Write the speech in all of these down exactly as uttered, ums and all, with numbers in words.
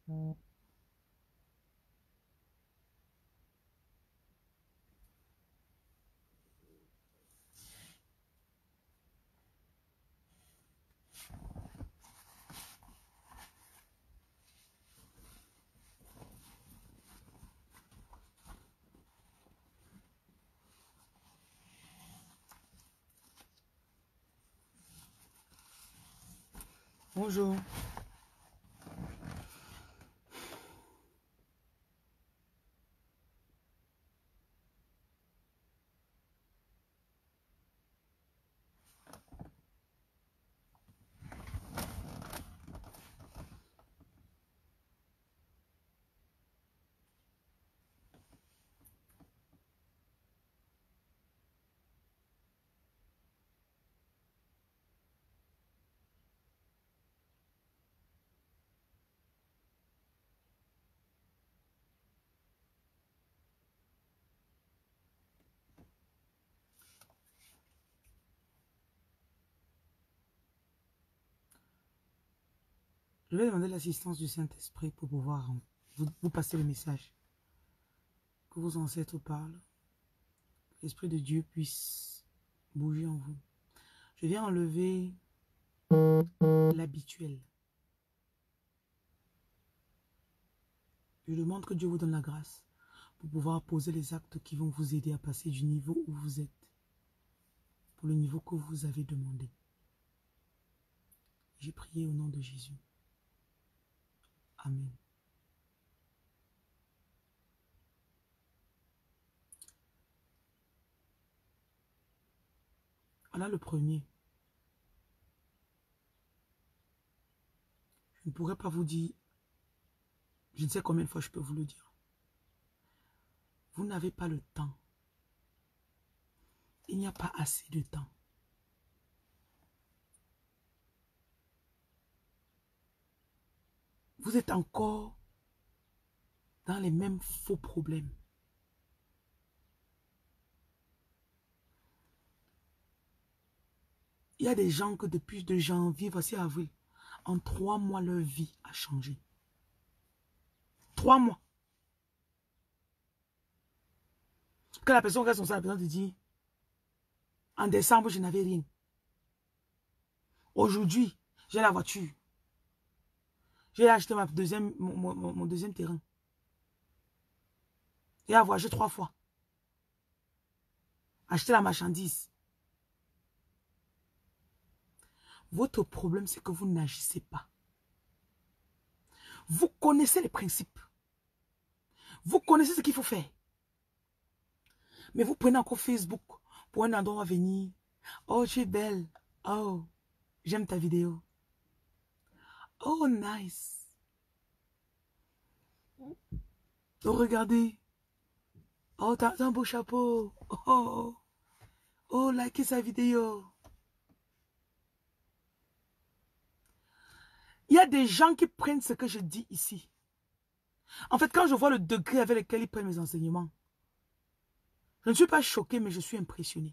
Bonjour. Je vais demander l'assistance du Saint-Esprit pour pouvoir vous, vous passer le message. Que vos ancêtres parlent. Que l'Esprit de Dieu puisse bouger en vous. Je viens enlever l'habituel. Je demande que Dieu vous donne la grâce pour pouvoir poser les actes qui vont vous aider à passer du niveau où vous êtes pour le niveau que vous avez demandé. J'ai prié au nom de Jésus. Amen. Voilà le premier. Je ne pourrais pas vous dire, je ne sais combien de fois je peux vous le dire. Vous n'avez pas le temps. Il n'y a pas assez de temps. Vous êtes encore dans les mêmes faux problèmes. Il y a des gens que depuis de janvier, voici avril, en trois mois, leur vie a changé. Trois mois. Que la personne responsable, la personne te dit, en décembre, je n'avais rien. Aujourd'hui, j'ai la voiture. J'ai acheté ma deuxième, mon, mon, mon deuxième terrain. J'ai voyagé trois fois. Acheter la marchandise. Votre problème, c'est que vous n'agissez pas. Vous connaissez les principes. Vous connaissez ce qu'il faut faire. Mais vous prenez encore Facebook pour un endroit à venir. Oh, tu es belle. Oh, j'aime ta vidéo. Oh, nice. Oh, regardez. Oh, t'as un beau chapeau. Oh, oh, likez sa vidéo. Il y a des gens qui prennent ce que je dis ici. En fait, quand je vois le degré avec lequel ils prennent mes enseignements, je ne suis pas choqué, mais je suis impressionné.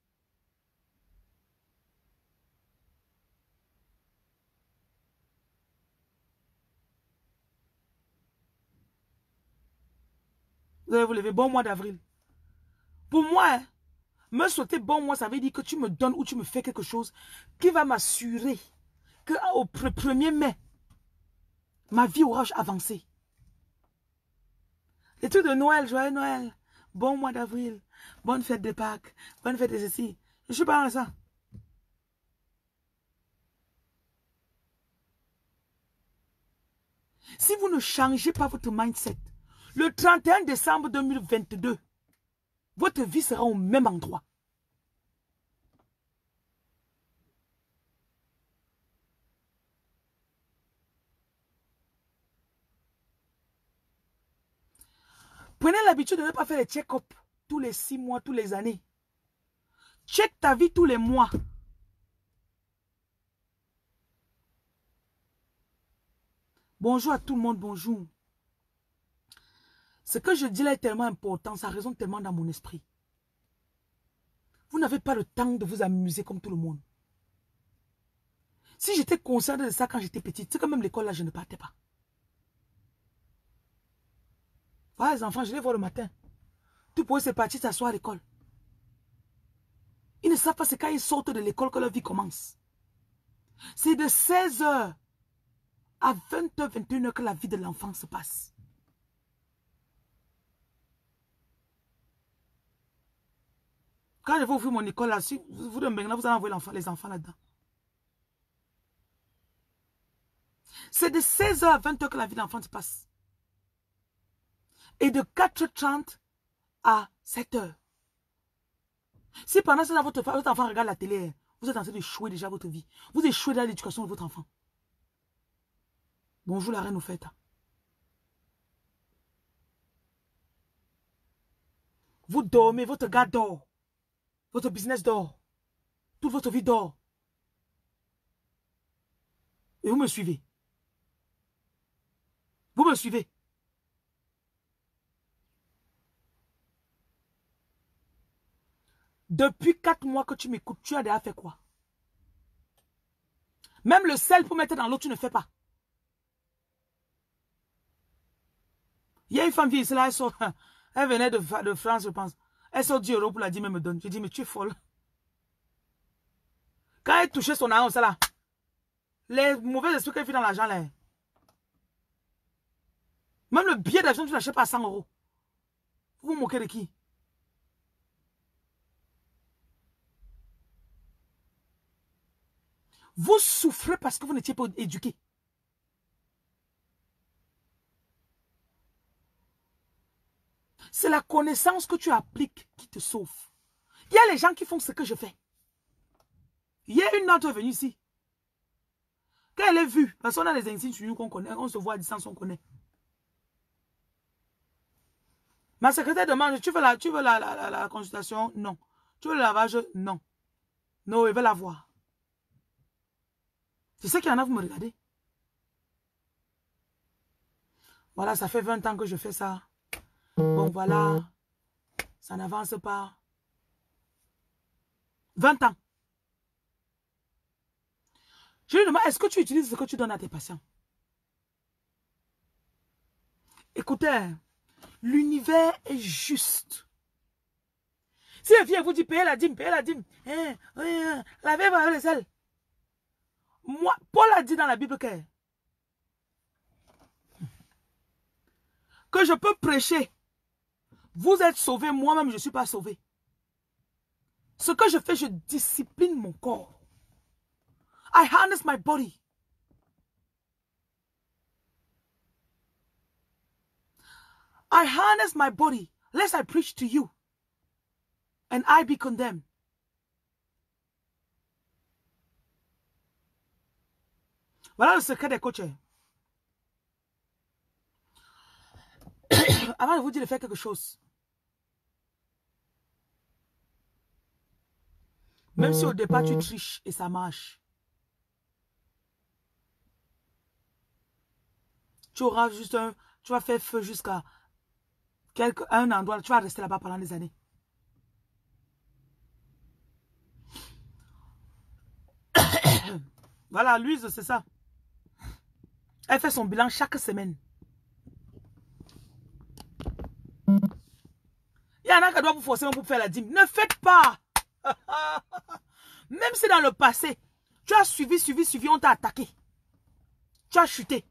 Vous allez vous lever, bon mois d'avril. Pour moi, hein, me souhaiter bon mois, ça veut dire que tu me donnes ou tu me fais quelque chose qui va m'assurer qu'au premier mai, ma vie aura avancé. Les trucs de Noël, joyeux Noël, bon mois d'avril, bonne fête de Pâques, bonne fête de ceci. Je ne suis pas dans ça. Si vous ne changez pas votre mindset, le trente et un décembre deux mille vingt-deux, votre vie sera au même endroit. Prenez l'habitude de ne pas faire les check-up tous les six mois, tous les années. Check ta vie tous les mois. Bonjour à tout le monde, bonjour. Ce que je dis là est tellement important, ça résonne tellement dans mon esprit. Vous n'avez pas le temps de vous amuser comme tout le monde. Si j'étais consciente de ça quand j'étais petite, c'est quand même l'école là, je ne partais pas. Ah, les enfants, je les vois le matin. Tout pour eux, c'est parti s'asseoir à l'école. Ils ne savent pas c'est quand ils sortent de l'école que leur vie commence. C'est de seize heures à vingt heures, vingt et une heures que la vie de l'enfant se passe. Quand je vais ouvrir mon école là, si vous, vous, vous allez envoyer les enfants là-dedans. C'est de seize heures à vingt heures que la vie de l'enfant se passe. Et de quatre heures trente à sept heures. Si pendant ce temps, votre, votre enfant regarde la télé, vous êtes en train d'échouer déjà votre vie. Vous échouez dans l'éducation de votre enfant. Bonjour la reine Oufetta. Vous dormez, votre gars dort. Votre business dort. Toute votre vie dort. Et vous me suivez. Vous me suivez. Depuis quatre mois que tu m'écoutes, tu as déjà fait quoi? Même le sel pour mettre dans l'eau, tu ne fais pas. Il y a une femme qui est là, elle sort. Elle venait de, de France, je pense. Elle sort dix euros pour la dîme, elle me donne. Je dis, mais tu es folle. Quand elle touchait son argent, ça là. Les mauvais esprits qu'elle fait dans l'argent là. Même le billet d'avion, tu ne l'achètes pas à cent euros. Vous vous moquez de qui? Vous souffrez parce que vous n'étiez pas éduqué. C'est la connaissance que tu appliques qui te sauve. Il y a les gens qui font ce que je fais. Il y a une autre venue ici. Quand elle est vue, parce qu'on a les insignes sur nous qu'on connaît, on se voit à distance, on connaît. Ma secrétaire demande, tu veux la, tu veux la, la, la, la consultation? Non. Tu veux le lavage? Non. Non, elle veut la voir. C'est ce qu'il y en a, vous me regardez. Voilà, ça fait vingt ans que je fais ça. Bon, voilà. Ça n'avance pas. vingt ans. Je lui demande, est-ce que tu utilises ce que tu donnes à tes patients? Écoutez, l'univers est juste. Si elle vient vous dit, payez la dîme, payez la dîme. Hein, hein, lavez votre vaisselle. Moi, Paul a dit dans la Bible que, que je peux prêcher. Vous êtes sauvés, moi-même je ne suis pas sauvé. Ce que je fais, je discipline mon corps. I harness my body. I harness my body, lest I preach to you, and I be condemned. Voilà le secret des coachs. Avant de vous dire de faire quelque chose, même si au départ tu triches et ça marche, tu auras juste un, tu vas faire feu jusqu'à quelque, un endroit, tu vas rester là-bas pendant des années. Voilà, Louise, c'est ça. Elle fait son bilan chaque semaine. Il y en a qui doivent vous forcer pour faire la dîme. Ne faites pas. Même si dans le passé, tu as suivi, suivi, suivi, on t'a attaqué. Tu as chuté.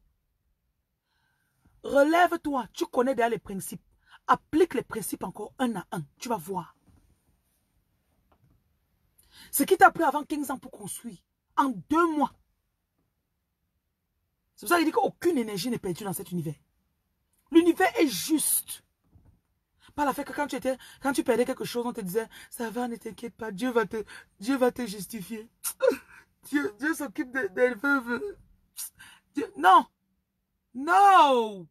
Relève-toi. Tu connais déjà les principes. Applique les principes encore un à un. Tu vas voir. Ce qui t'a pris avant quinze ans pour construire, en deux mois. C'est pour ça qu'il dit qu'aucune énergie n'est perdue dans cet univers. L'univers est juste. Par la fait que quand tu étais, quand tu perdais quelque chose, on te disait, ça va, ne t'inquiète pas, Dieu va te, Dieu va te justifier. Dieu, Dieu s'occupe des de veuves. Non. Non.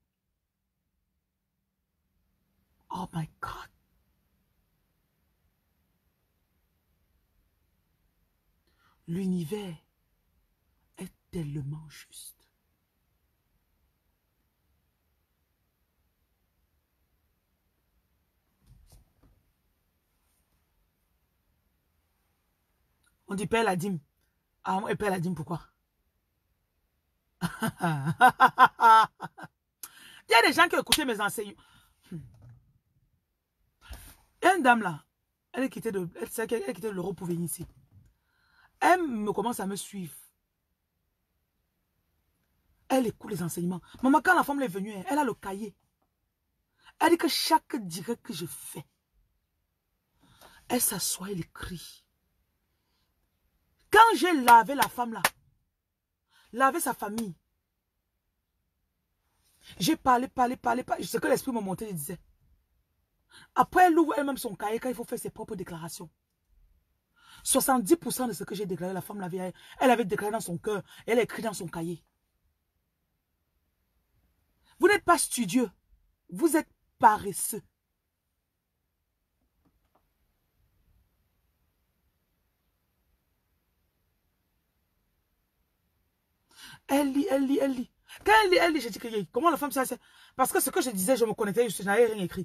Oh my God. L'univers est tellement juste. On dit paie la dîme. Ah, moi, paie la dîme, pourquoi? Il y a des gens qui ont écouté mes enseignements. Et une dame là, elle est quittée de, elle sait qu'elle elle quittait l'Europe pour venir ici. Elle me commence à me suivre. Elle écoute les enseignements. Maman, quand la femme est venue, elle a le cahier. Elle dit que chaque direct que je fais, elle s'assoit, elle écrit. Quand j'ai lavé la femme là, lavé sa famille, j'ai parlé, parlé, parlé, parlé. Ce que l'esprit m'a monté, je disais. Après, elle ouvre elle-même son cahier quand il faut faire ses propres déclarations. soixante-dix pour cent de ce que j'ai déclaré, la femme l'avait, elle avait déclaré dans son cœur. Elle a écrit dans son cahier. Vous n'êtes pas studieux. Vous êtes paresseux. Elle lit, elle lit, elle lit. Quand elle lit, elle lit, j'ai dit que comment la femme ça c'est. Parce que ce que je disais, je me connectais, je n'avais rien écrit.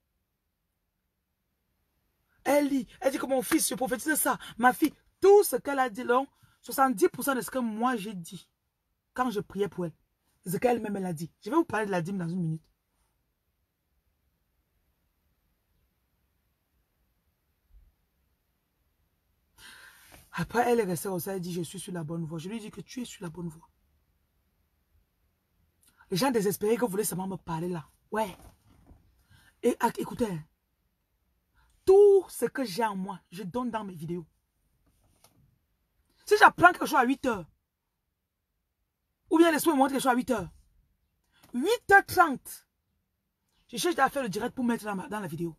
Elle lit, elle dit que mon fils, je prophétise ça. Ma fille, tout ce qu'elle a dit, là, soixante-dix pour cent de ce que moi j'ai dit, quand je priais pour elle, c'est ce qu'elle-même elle a dit. Je vais vous parler de la dîme dans une minute. Après, elle est restée au sein, elle dit, je suis sur la bonne voie. Je lui dis que tu es sur la bonne voie. Les gens désespérés que voulaient seulement me parler là. Ouais. Et écoutez, tout ce que j'ai en moi, je donne dans mes vidéos. Si j'apprends quelque chose à huit heures, ou bien l'esprit me montre quelque chose à huit heures, huit heures trente, je cherche à faire le direct pour mettre dans, ma, dans la vidéo.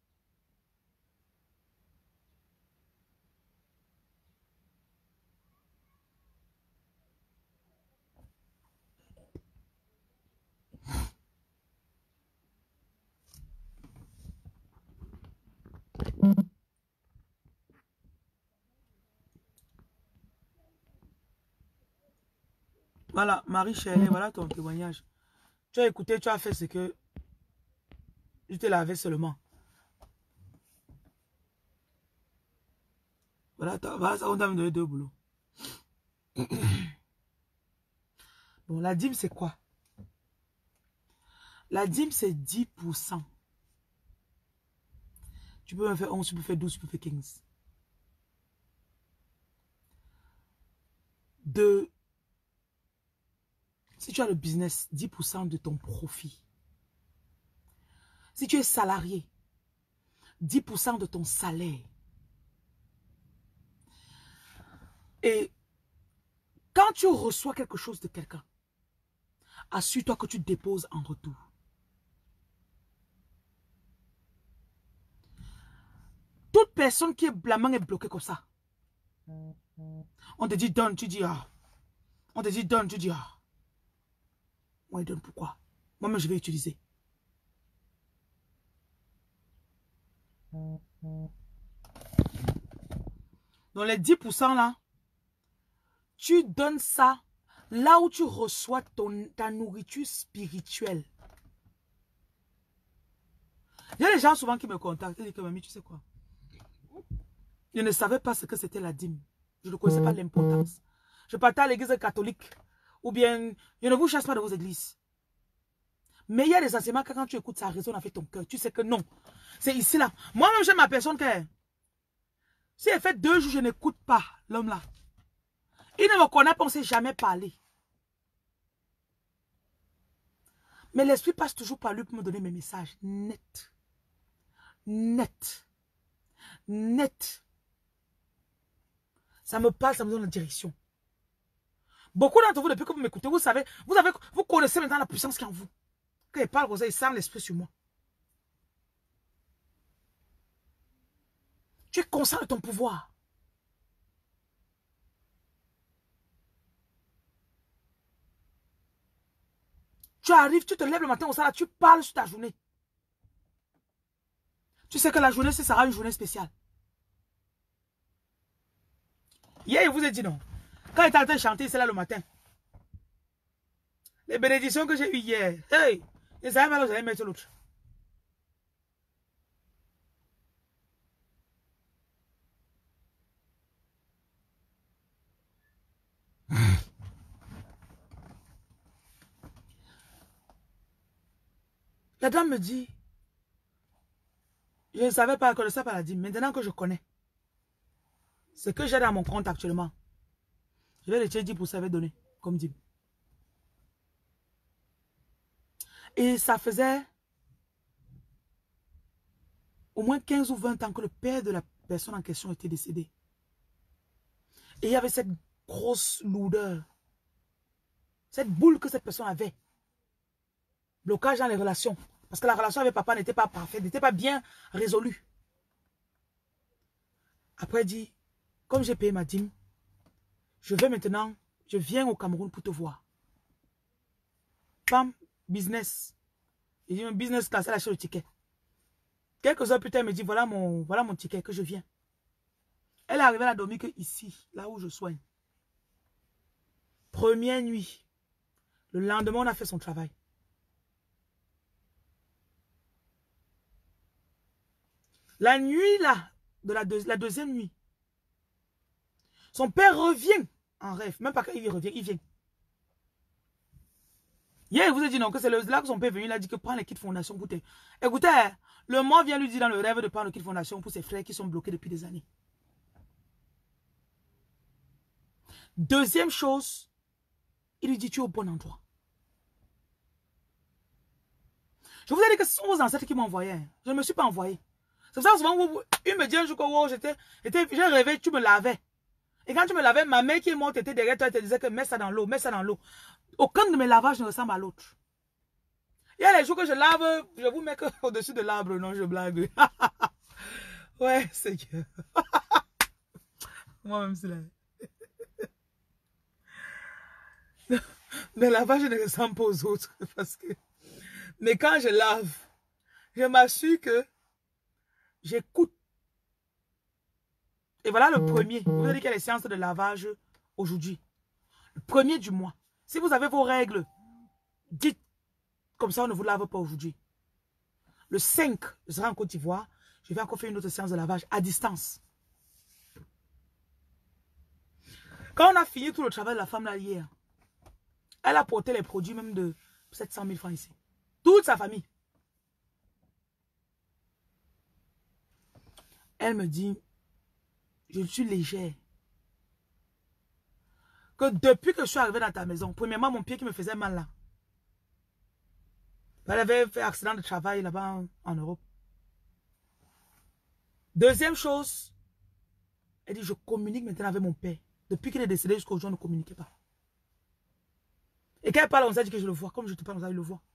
Voilà, Marie Shelley, voilà ton témoignage. Tu as écouté, tu as fait ce que je te l'avais seulement. Voilà, voilà ça, on t'a donné deux boulots. Bon, la dîme, c'est quoi? La dîme, c'est dix pour cent. Tu peux me faire onze, tu peux faire douze, tu peux faire quinze. De, si tu as le business, dix pour cent de ton profit. Si tu es salarié, dix pour cent de ton salaire. Et quand tu reçois quelque chose de quelqu'un, assure-toi que tu déposes en retour. Toute personne qui est la main est bloquée comme ça. On te dit donne, tu dis ah. On te dit donne, tu dis ah. Moi, il donne pourquoi? Moi-même, je vais utiliser. Dans les dix pour cent là, tu donnes ça là où tu reçois ton, ta nourriture spirituelle. Il y a des gens souvent qui me contactent et disent que mamie, tu sais quoi? Je ne savais pas ce que c'était la dîme. Je ne connaissais pas l'importance. Je partais à l'église catholique. Ou bien, je ne vous chasse pas de vos églises. Mais il y a des enseignements que quand tu écoutes, ça résonne avec ton cœur. Tu sais que non. C'est ici là. Moi-même, j'ai ma personne que si elle fait deux jours, je n'écoute pas l'homme là. Il ne me connaît pas, on ne s'est jamais parlé. Mais l'esprit passe toujours par lui pour me donner mes messages. Net. Net. Net. Ça me parle, ça me donne la direction. Beaucoup d'entre vous, depuis que vous m'écoutez, vous savez, vous, avez, vous connaissez maintenant la puissance qui est en vous. Quand il parle comme ça, il sent l'esprit sur moi. Tu es conscient de ton pouvoir. Tu arrives, tu te lèves le matin au salon, tu parles sur ta journée. Tu sais que la journée, ce sera une journée spéciale. Hier, il vous ai dit non. Quand il était en train de chanter, c'est là le matin. Les bénédictions que j'ai eues hier. Hey, je ne savais pas que j'allais mettre l'autre. La dame me dit, Je ne savais pas, je ne connaissais pas la dîme. Maintenant que je connais, ce que j'ai dans mon compte actuellement, je vais retirer dix pour cent, je vais donner comme dîme. Et ça faisait au moins quinze ou vingt ans que le père de la personne en question était décédé. Et il y avait cette grosse lourdeur. Cette boule que cette personne avait. Blocage dans les relations. Parce que la relation avec papa n'était pas parfaite, n'était pas bien résolue. Après, il dit, comme j'ai payé ma dîme, je vais maintenant, je viens au Cameroun pour te voir. Pam, business. Il dit, un business class, elle achète le ticket. Quelques heures plus tard, elle me dit, voilà mon, voilà mon ticket, que je viens. Elle est arrivée à dormir que ici, là où je soigne. Première nuit. Le lendemain, on a fait son travail. La nuit, là, de la, deux, la deuxième nuit, son père revient en rêve. Même pas qu'il revient, il vient. Hier, il vous a dit non, que c'est là que son père est venu, il a dit que prends les kits fondation pour tes... Écoutez, le mort vient lui dire dans le rêve de prendre le kit fondation pour ses frères qui sont bloqués depuis des années. Deuxième chose, il lui dit tu es au bon endroit. Je vous ai dit que ce sont vos ancêtres qui m'ont envoyé. Je ne me suis pas envoyé. C'est pour ça que souvent, vous, il me dit un jour que wow, j'étais, j'ai rêvé, tu me lavais. Et quand tu me lavais, ma mère qui est morte était derrière toi, elle te disait que mets ça dans l'eau, mets ça dans l'eau. Aucun de mes lavages ne ressemble à l'autre. Il y a les jours que je lave, je vous mets au-dessus de l'arbre. Non, je blague. Ouais, c'est que... Moi-même, c'est là. Mes lavages ne ressemblent pas aux autres. Parce que... Mais quand je lave, je m'assure que j'écoute. Et voilà le premier. Vous avez dit qu'il y a les séances de lavage aujourd'hui. Le premier du mois. Si vous avez vos règles, dites comme ça, on ne vous lave pas aujourd'hui. Le cinq, je serai en Côte d'Ivoire. Je vais encore faire une autre séance de lavage à distance. Quand on a fini tout le travail de la femme là hier, elle a porté les produits même de sept cent mille francs ici. Toute sa famille. Elle me dit, je suis légère. Que depuis que je suis arrivée dans ta maison, premièrement, mon pied qui me faisait mal là. Elle avait fait accident de travail là-bas en, en Europe. Deuxième chose, elle dit, je communique maintenant avec mon père. Depuis qu'il est décédé jusqu'à aujourd'hui, on ne communiquait pas. Et quand elle parle, on s'est dit que je le vois. Comme je te parle, on s'est dit, je le vois.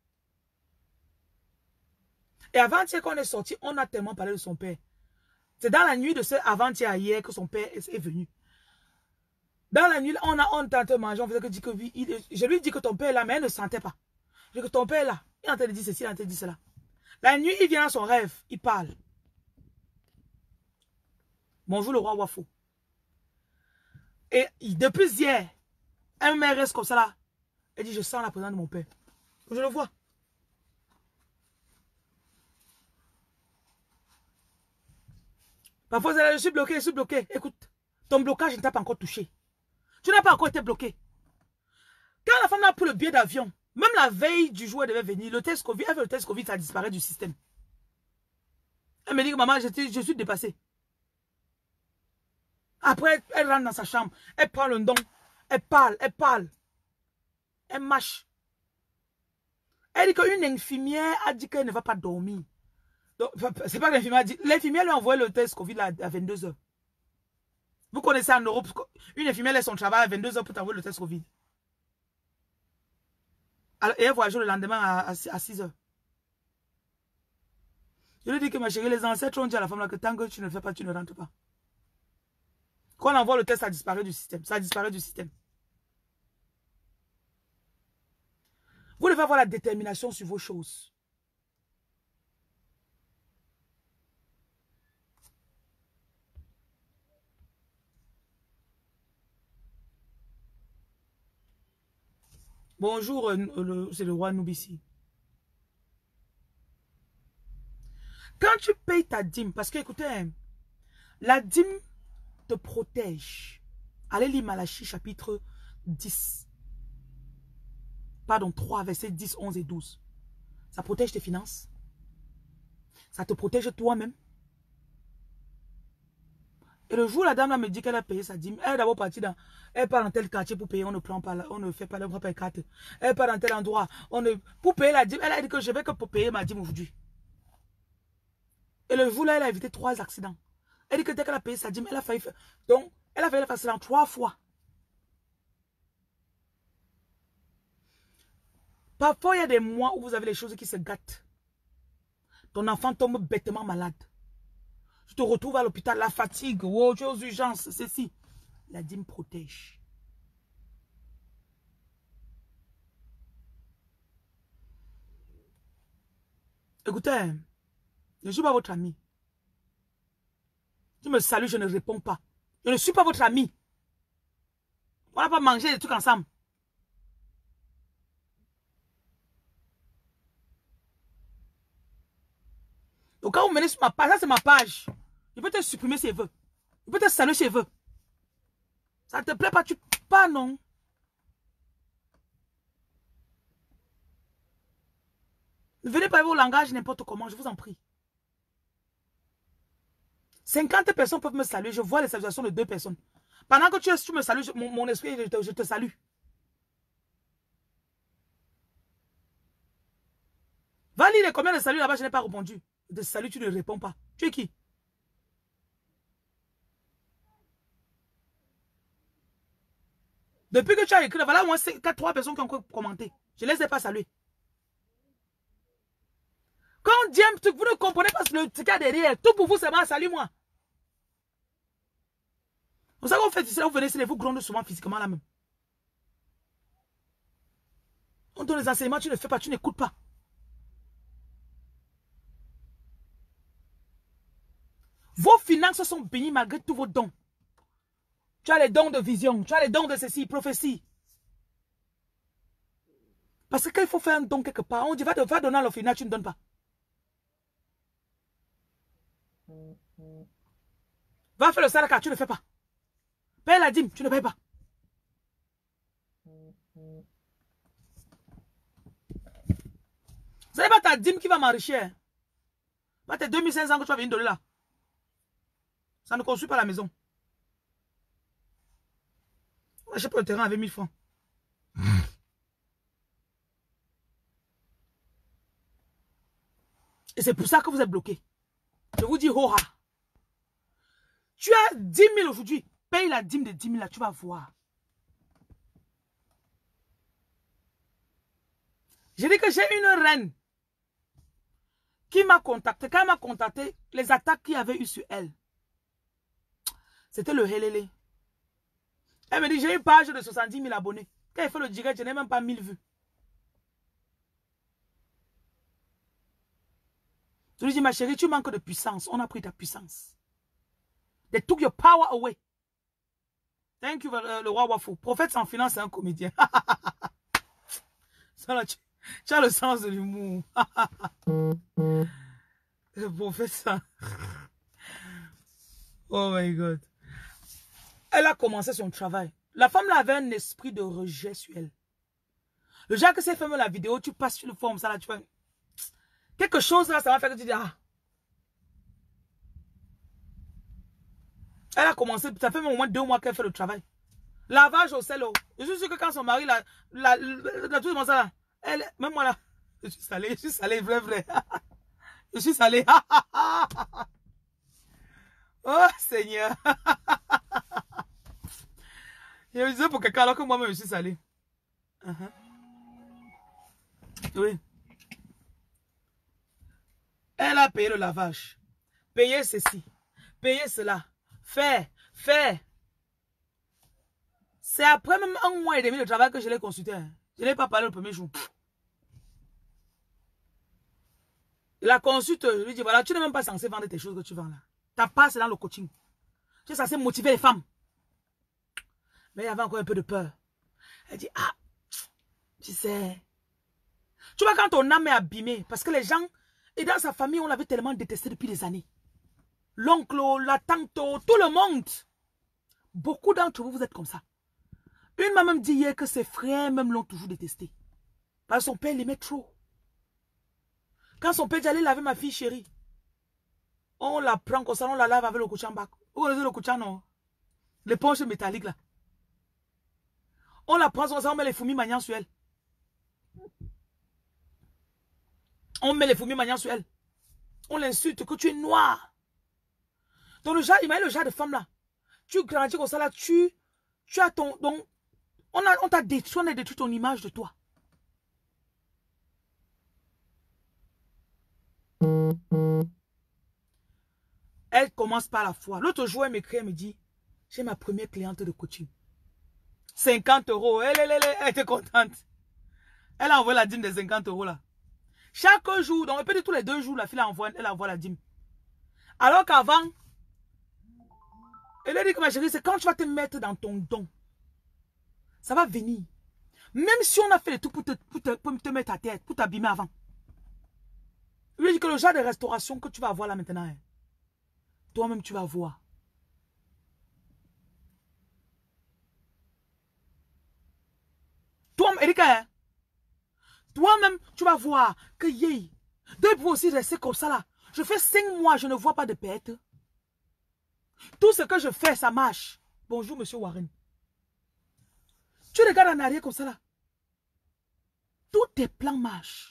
Et avant-hier, quand on est sorti, on a tellement parlé de son père. C'est dans la nuit de ce avant-hier à hier que son père est, est venu. Dans la nuit, on a on tenté de manger, on faisait que dire que oui, il, je lui dis que ton père est là, mais elle ne sentait pas. Je dis que ton père est là. Il est en train de dire ceci, il est en train de dire cela. La nuit, il vient dans son rêve, il parle. Bonjour le roi Wafo. Et depuis hier, un mère reste comme ça là. Elle dit, je sens la présence de mon père. Je le vois. Parfois, je suis bloqué, je suis bloqué. Écoute, ton blocage ne t'a pas encore touché. Tu n'as pas encore été bloqué. Quand la femme a pris le billet d'avion, même la veille du jour, elle devait venir, le test Covid, elle fait le test Covid, ça disparaît du système. Elle me dit que maman, je, je suis dépassée. Après, elle rentre dans sa chambre, elle prend le don, elle parle, elle parle. Elle mâche. Elle dit qu'une infirmière a dit qu'elle ne va pas dormir. C'est pas que l'infirmière a dit. L'infirmière lui a envoyé le test Covid à vingt-deux heures. Vous connaissez en Europe, une infirmière laisse son travail à vingt-deux heures pour t'envoyer le test Covid. Alors, et elle voyage le lendemain à, à six heures. Je lui dis que ma chérie, les ancêtres ont dit à la femme là que tant que tu ne le fais pas, tu ne rentres pas. Quand on envoie le test, ça disparaît du système. Ça disparaît du système. Vous devez avoir la détermination sur vos choses. Bonjour, euh, c'est le roi Noubissi. Quand tu payes ta dîme, parce que écoutez, hein, la dîme te protège. Allez lire Malachie chapitre dix. Pardon, trois, versets dix, onze et douze. Ça protège tes finances. Ça te protège toi-même. Et le jour, la dame là me dit qu'elle a payé sa dîme. Elle est d'abord partie dans... Elle part dans tel quartier pour payer, on ne prend pas là, on ne fait pas, on ne prend pas les cartes. Elle part dans tel endroit, on ne... Pour payer la dîme, elle a dit que je vais que pour payer ma dîme aujourd'hui. Et le jour là, elle a évité trois accidents. Elle dit que dès qu'elle a payé sa dîme, elle a failli faire... Donc, elle a failli faire l'accident trois fois. Parfois, il y a des mois où vous avez les choses qui se gâtent. Ton enfant tombe bêtement malade. Tu te retrouves à l'hôpital, la fatigue, oh, tu es aux urgences, ceci. La dîme protège. Écoutez, je ne suis pas votre ami. Tu me salues, je ne réponds pas. Je ne suis pas votre ami. On n'a pas mangé des trucs ensemble. Donc quand vous menez sur ma page, ça c'est ma page. Il peut te supprimer s'il veut. Il peut te saluer s'il veut. Ça ne te plaît pas, tu pas non. Ne venez pas avec vos langages n'importe comment, je vous en prie. cinquante personnes peuvent me saluer, je vois les salutations de deux personnes. Pendant que tu, tu me salues, je, mon, mon esprit, je te, je te salue. Va lire combien de saluts là-bas, je n'ai pas répondu. De salut, tu ne réponds pas. Tu es qui? Depuis que tu as écrit, voilà au moins quatre trois personnes qui ont commenté. Je ne les ai pas salués. Quand on dit un truc, vous ne comprenez pas le truc qu'il y a derrière. Tout pour vous, c'est moi, salut-moi. Vous savez qu'on fait ici, vous venez ici, vous grondez souvent physiquement là même. On donne les enseignements, tu ne fais pas, tu n'écoutes pas. Vos finances sont bénies malgré tous vos dons. Tu as les dons de vision, tu as les dons de ceci, prophétie. Parce que quand il faut faire un don quelque part, on dit va, va donner à l'orphelinat, tu ne donnes pas. Va faire le saraka, tu ne fais pas. Paye la dîme, tu ne payes pas. Vous savez pas ta dîme qui va m'enrichir. Pas tes deux mille cinq cents que tu vas venir donner là. Ça ne construit pas la maison. On achète pas le terrain avec mille francs. Et c'est pour ça que vous êtes bloqué. Je vous dis, hora. Tu as dix mille aujourd'hui. Paye la dîme de dix mille là, tu vas voir. J'ai dit que j'ai une reine qui m'a contacté. Quand elle m'a contacté, les attaques qu'il y avait eu sur elle, c'était le helele. Elle me dit, j'ai une page de soixante-dix mille abonnés. Quand elle fait le direct, je n'ai même pas mille vues. Je lui dis, ma chérie, tu manques de puissance. On a pris ta puissance. They took your power away. Thank you, le, le roi Wafo. Prophète sans finance, c'est un comédien. Ça, là, tu, tu as le sens de l'humour. Le prophète sans... Oh my God. Elle a commencé son travail. La femme là avait un esprit de rejet sur elle. Le genre que c'est fait la vidéo, tu passes sur le forum, ça là, tu fais... Quelque chose là, ça va faire que tu dis, ah. Elle a commencé, ça fait au moins deux mois qu'elle fait le travail. Lavage au sel. Je suis sûr que quand son mari, la, la, la, la tout ça là, elle, même moi là, je suis salé, je suis salé, vrai, vrai. Je suis salé. Oh Seigneur. Je me disais pour quelqu'un alors que moi-même je suis salé. Uh -huh. Oui. Elle a payé le lavage. Payé ceci. Payé cela. Fait. Fait. C'est après même un mois et demi de travail que je l'ai consulté. Je n'ai pas parlé le premier jour. La consulte, je lui dis, voilà, tu n'es même pas censé vendre tes choses que tu vends là. Ta part, c'est dans le coaching. Tu es censé motiver les femmes. Mais il y avait encore un peu de peur. Elle dit, ah, tu sais. Tu vois, quand ton âme est abîmée, parce que les gens, et dans sa famille, on l'avait tellement détesté depuis des années. L'oncle, la tante, tout le monde. Beaucoup d'entre vous, vous êtes comme ça. Une m'a même dit hier que ses frères même l'ont toujours détesté. Parce que son père l'aimait trop. Quand son père dit, allez laver ma fille chérie. On la prend comme ça, on la lave avec le couchan bac. Vous connaissez le couchan, non? L'éponge métallique là. On la prend comme ça, on met les fourmis maniant sur elle. On met les fourmis maniant sur elle. On l'insulte que tu es noir. Donc le genre, imagine le genre de femme là. Tu grandis comme ça là, tu, tu as ton... Donc, on a, on t'a détruit, on a détruit ton image de toi. Elle commence par la foi. L'autre jour, elle m'écrit, elle me dit, j'ai ma première cliente de coaching. cinquante euros. Elle, elle, elle, elle était contente. Elle a envoyé la dîme des cinquante euros là. Chaque jour, donc peut-être tous les deux jours, la fille envoie, elle envoie la dîme. Alors qu'avant, elle a dit que ma chérie, c'est quand tu vas te mettre dans ton don. Ça va venir. Même si on a fait le tout pour te, pour te, pour te mettre à tête, pour t'abîmer avant. Je lui ai dit que le genre de restauration que tu vas avoir là maintenant, hein, toi-même tu vas voir. Toi-même, Erika, hein, toi-même tu vas voir que yé, depuis aussi rester comme ça là. Je fais cinq mois, je ne vois pas de perte. Tout ce que je fais, ça marche. Bonjour, monsieur Warren. Tu regardes en arrière comme ça là. Tous tes plans marchent.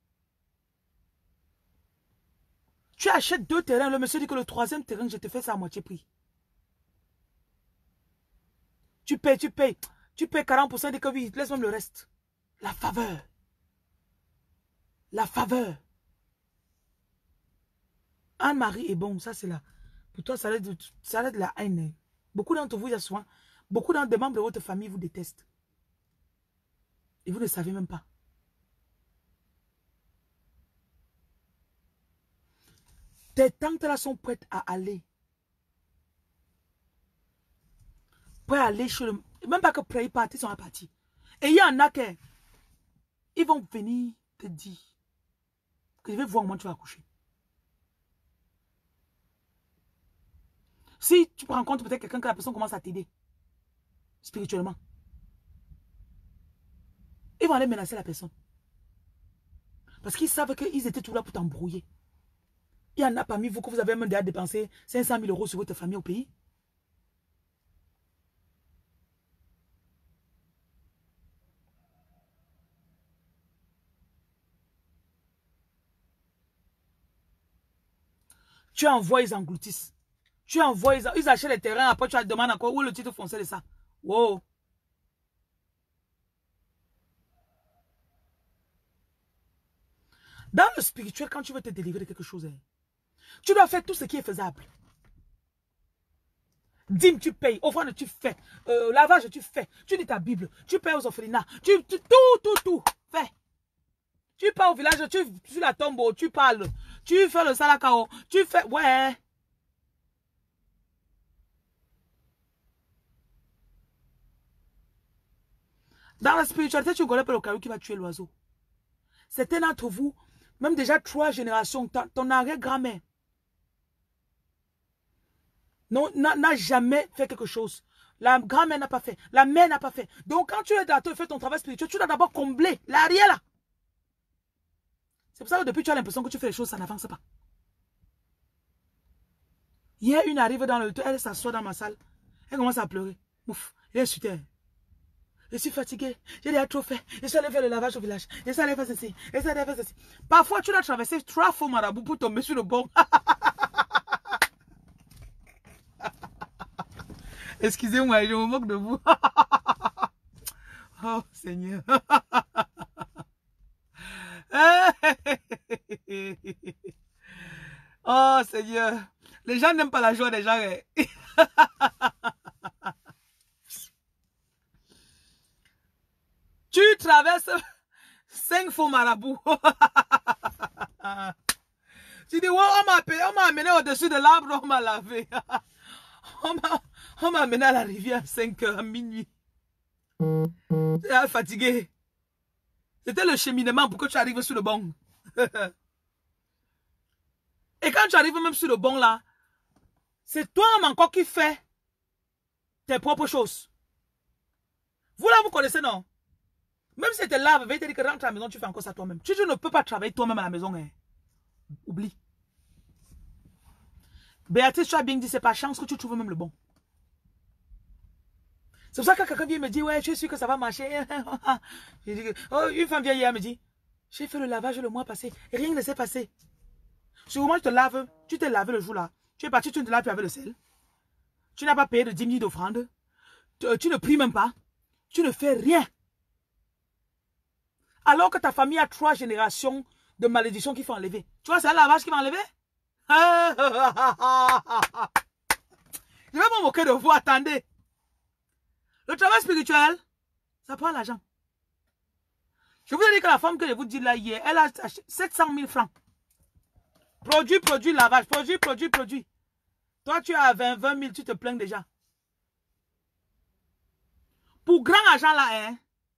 Tu achètes deux terrains. Le monsieur dit que le troisième terrain, je te fais ça à moitié prix. Tu payes, tu payes. Tu payes quarante pour cent de que oui, laisse même le reste. La faveur. La faveur. Anne-Marie est bon, ça c'est là. Pour toi, ça a de, ça a de la haine. Beaucoup d'entre vous, il y a souvent, beaucoup des membres de votre famille vous détestent. Et vous ne savez même pas. Tes tantes là sont prêtes à aller. Prêtes à aller chez le... Même pas que prêts, ils partent, ils sont partis. Et il y en a qui... Ils vont venir te dire que je vais voir comment tu vas accoucher. Si tu prends compte peut-être quelqu'un que la personne commence à t'aider spirituellement, ils vont aller menacer la personne. Parce qu'ils savent qu'ils étaient tout là pour t'embrouiller. Il y en a parmi vous que vous avez même déjà dépensé cinq cent mille euros sur votre famille au pays. Tu envoies, ils engloutissent. Tu envoies, ils, ils achètent les terrains, après tu as demandé encore où est le titre foncier de ça. Wow. Dans le spirituel, quand tu veux te délivrer de quelque chose, hein, tu dois faire tout ce qui est faisable. Dîme, tu payes. Offrande, tu fais. Euh, lavage, tu fais. Tu lis ta Bible. Tu payes aux orphelinats. Tu, tu, tout, tout, tout. Fais. Tu pars au village, tu sur la tombe, tu parles. Tu fais le salakao. Tu fais... Ouais. Dans la spiritualité, tu ne connais pas le caillou qui va tuer l'oiseau. Certains d'entre vous, même déjà trois générations, ton arrière-grand-mère n'a jamais fait quelque chose. La grand-mère n'a pas fait. La mère n'a pas fait. Donc, quand tu es dans, tu fais ton travail spirituel, tu dois d'abord combler l'arrière là. C'est pour ça que depuis, tu as l'impression que tu fais les choses, ça n'avance pas. Hier, une arrive dans le... Elle s'assoit dans ma salle. Elle commence à pleurer. Ouf, elle est sur terre. Je suis fatiguée. J'ai déjà trop fait. Je suis allé faire le lavage au village. Je suis allé faire ceci. Je suis allé faire ceci. Parfois, tu dois traverser trois faux marabouts pour tomber sur le bon. Excusez-moi, je me moque de vous. Oh, Seigneur. Oh, Seigneur. Les gens n'aiment pas la joie des gens. Tu traverses cinq faux marabouts. Tu dis, ouais, on m'a amené au-dessus de l'arbre, on m'a lavé. On m'a amené à la rivière à cinq heures, à minuit. Tu es fatigué. C'était le cheminement pour que tu arrives sur le bon. Et quand tu arrives même sur le bon là, c'est toi-même encore qui fais tes propres choses. Vous là, vous connaissez, non? Même si c'était là, vous te dire que rentre à la maison, tu fais encore ça toi-même. Tu, tu ne peux pas travailler toi-même à la maison. Hein. Oublie. Béatrice, tu as bien dit, c'est par chance que tu trouves même le bon. C'est pour ça que quelqu'un vient me dire, ouais, je suis sûr que ça va marcher. Oh, une femme vient hier me dit, j'ai fait le lavage le mois passé, et rien ne s'est passé. Sûrement, tu te laves, tu t'es lavé le jour-là. Tu es parti, tu ne te laves plus avec le sel. Tu n'as pas payé de dix mille d'offrande. Tu, tu ne pries même pas. Tu ne fais rien. Alors que ta famille a trois générations de malédictions qu'il faut enlever. Tu vois, c'est un lavage qui va enlever. Je vais me moquer de vous, attendez. Le travail spirituel, ça prend l'argent. Je vous ai dit que la femme que je vous dis là hier, elle a acheté sept cent mille francs. Produit, produit, lavage, produit, produit, produit. Toi, tu as vingt, vingt mille, tu te plains déjà. Pour grand argent là, hein.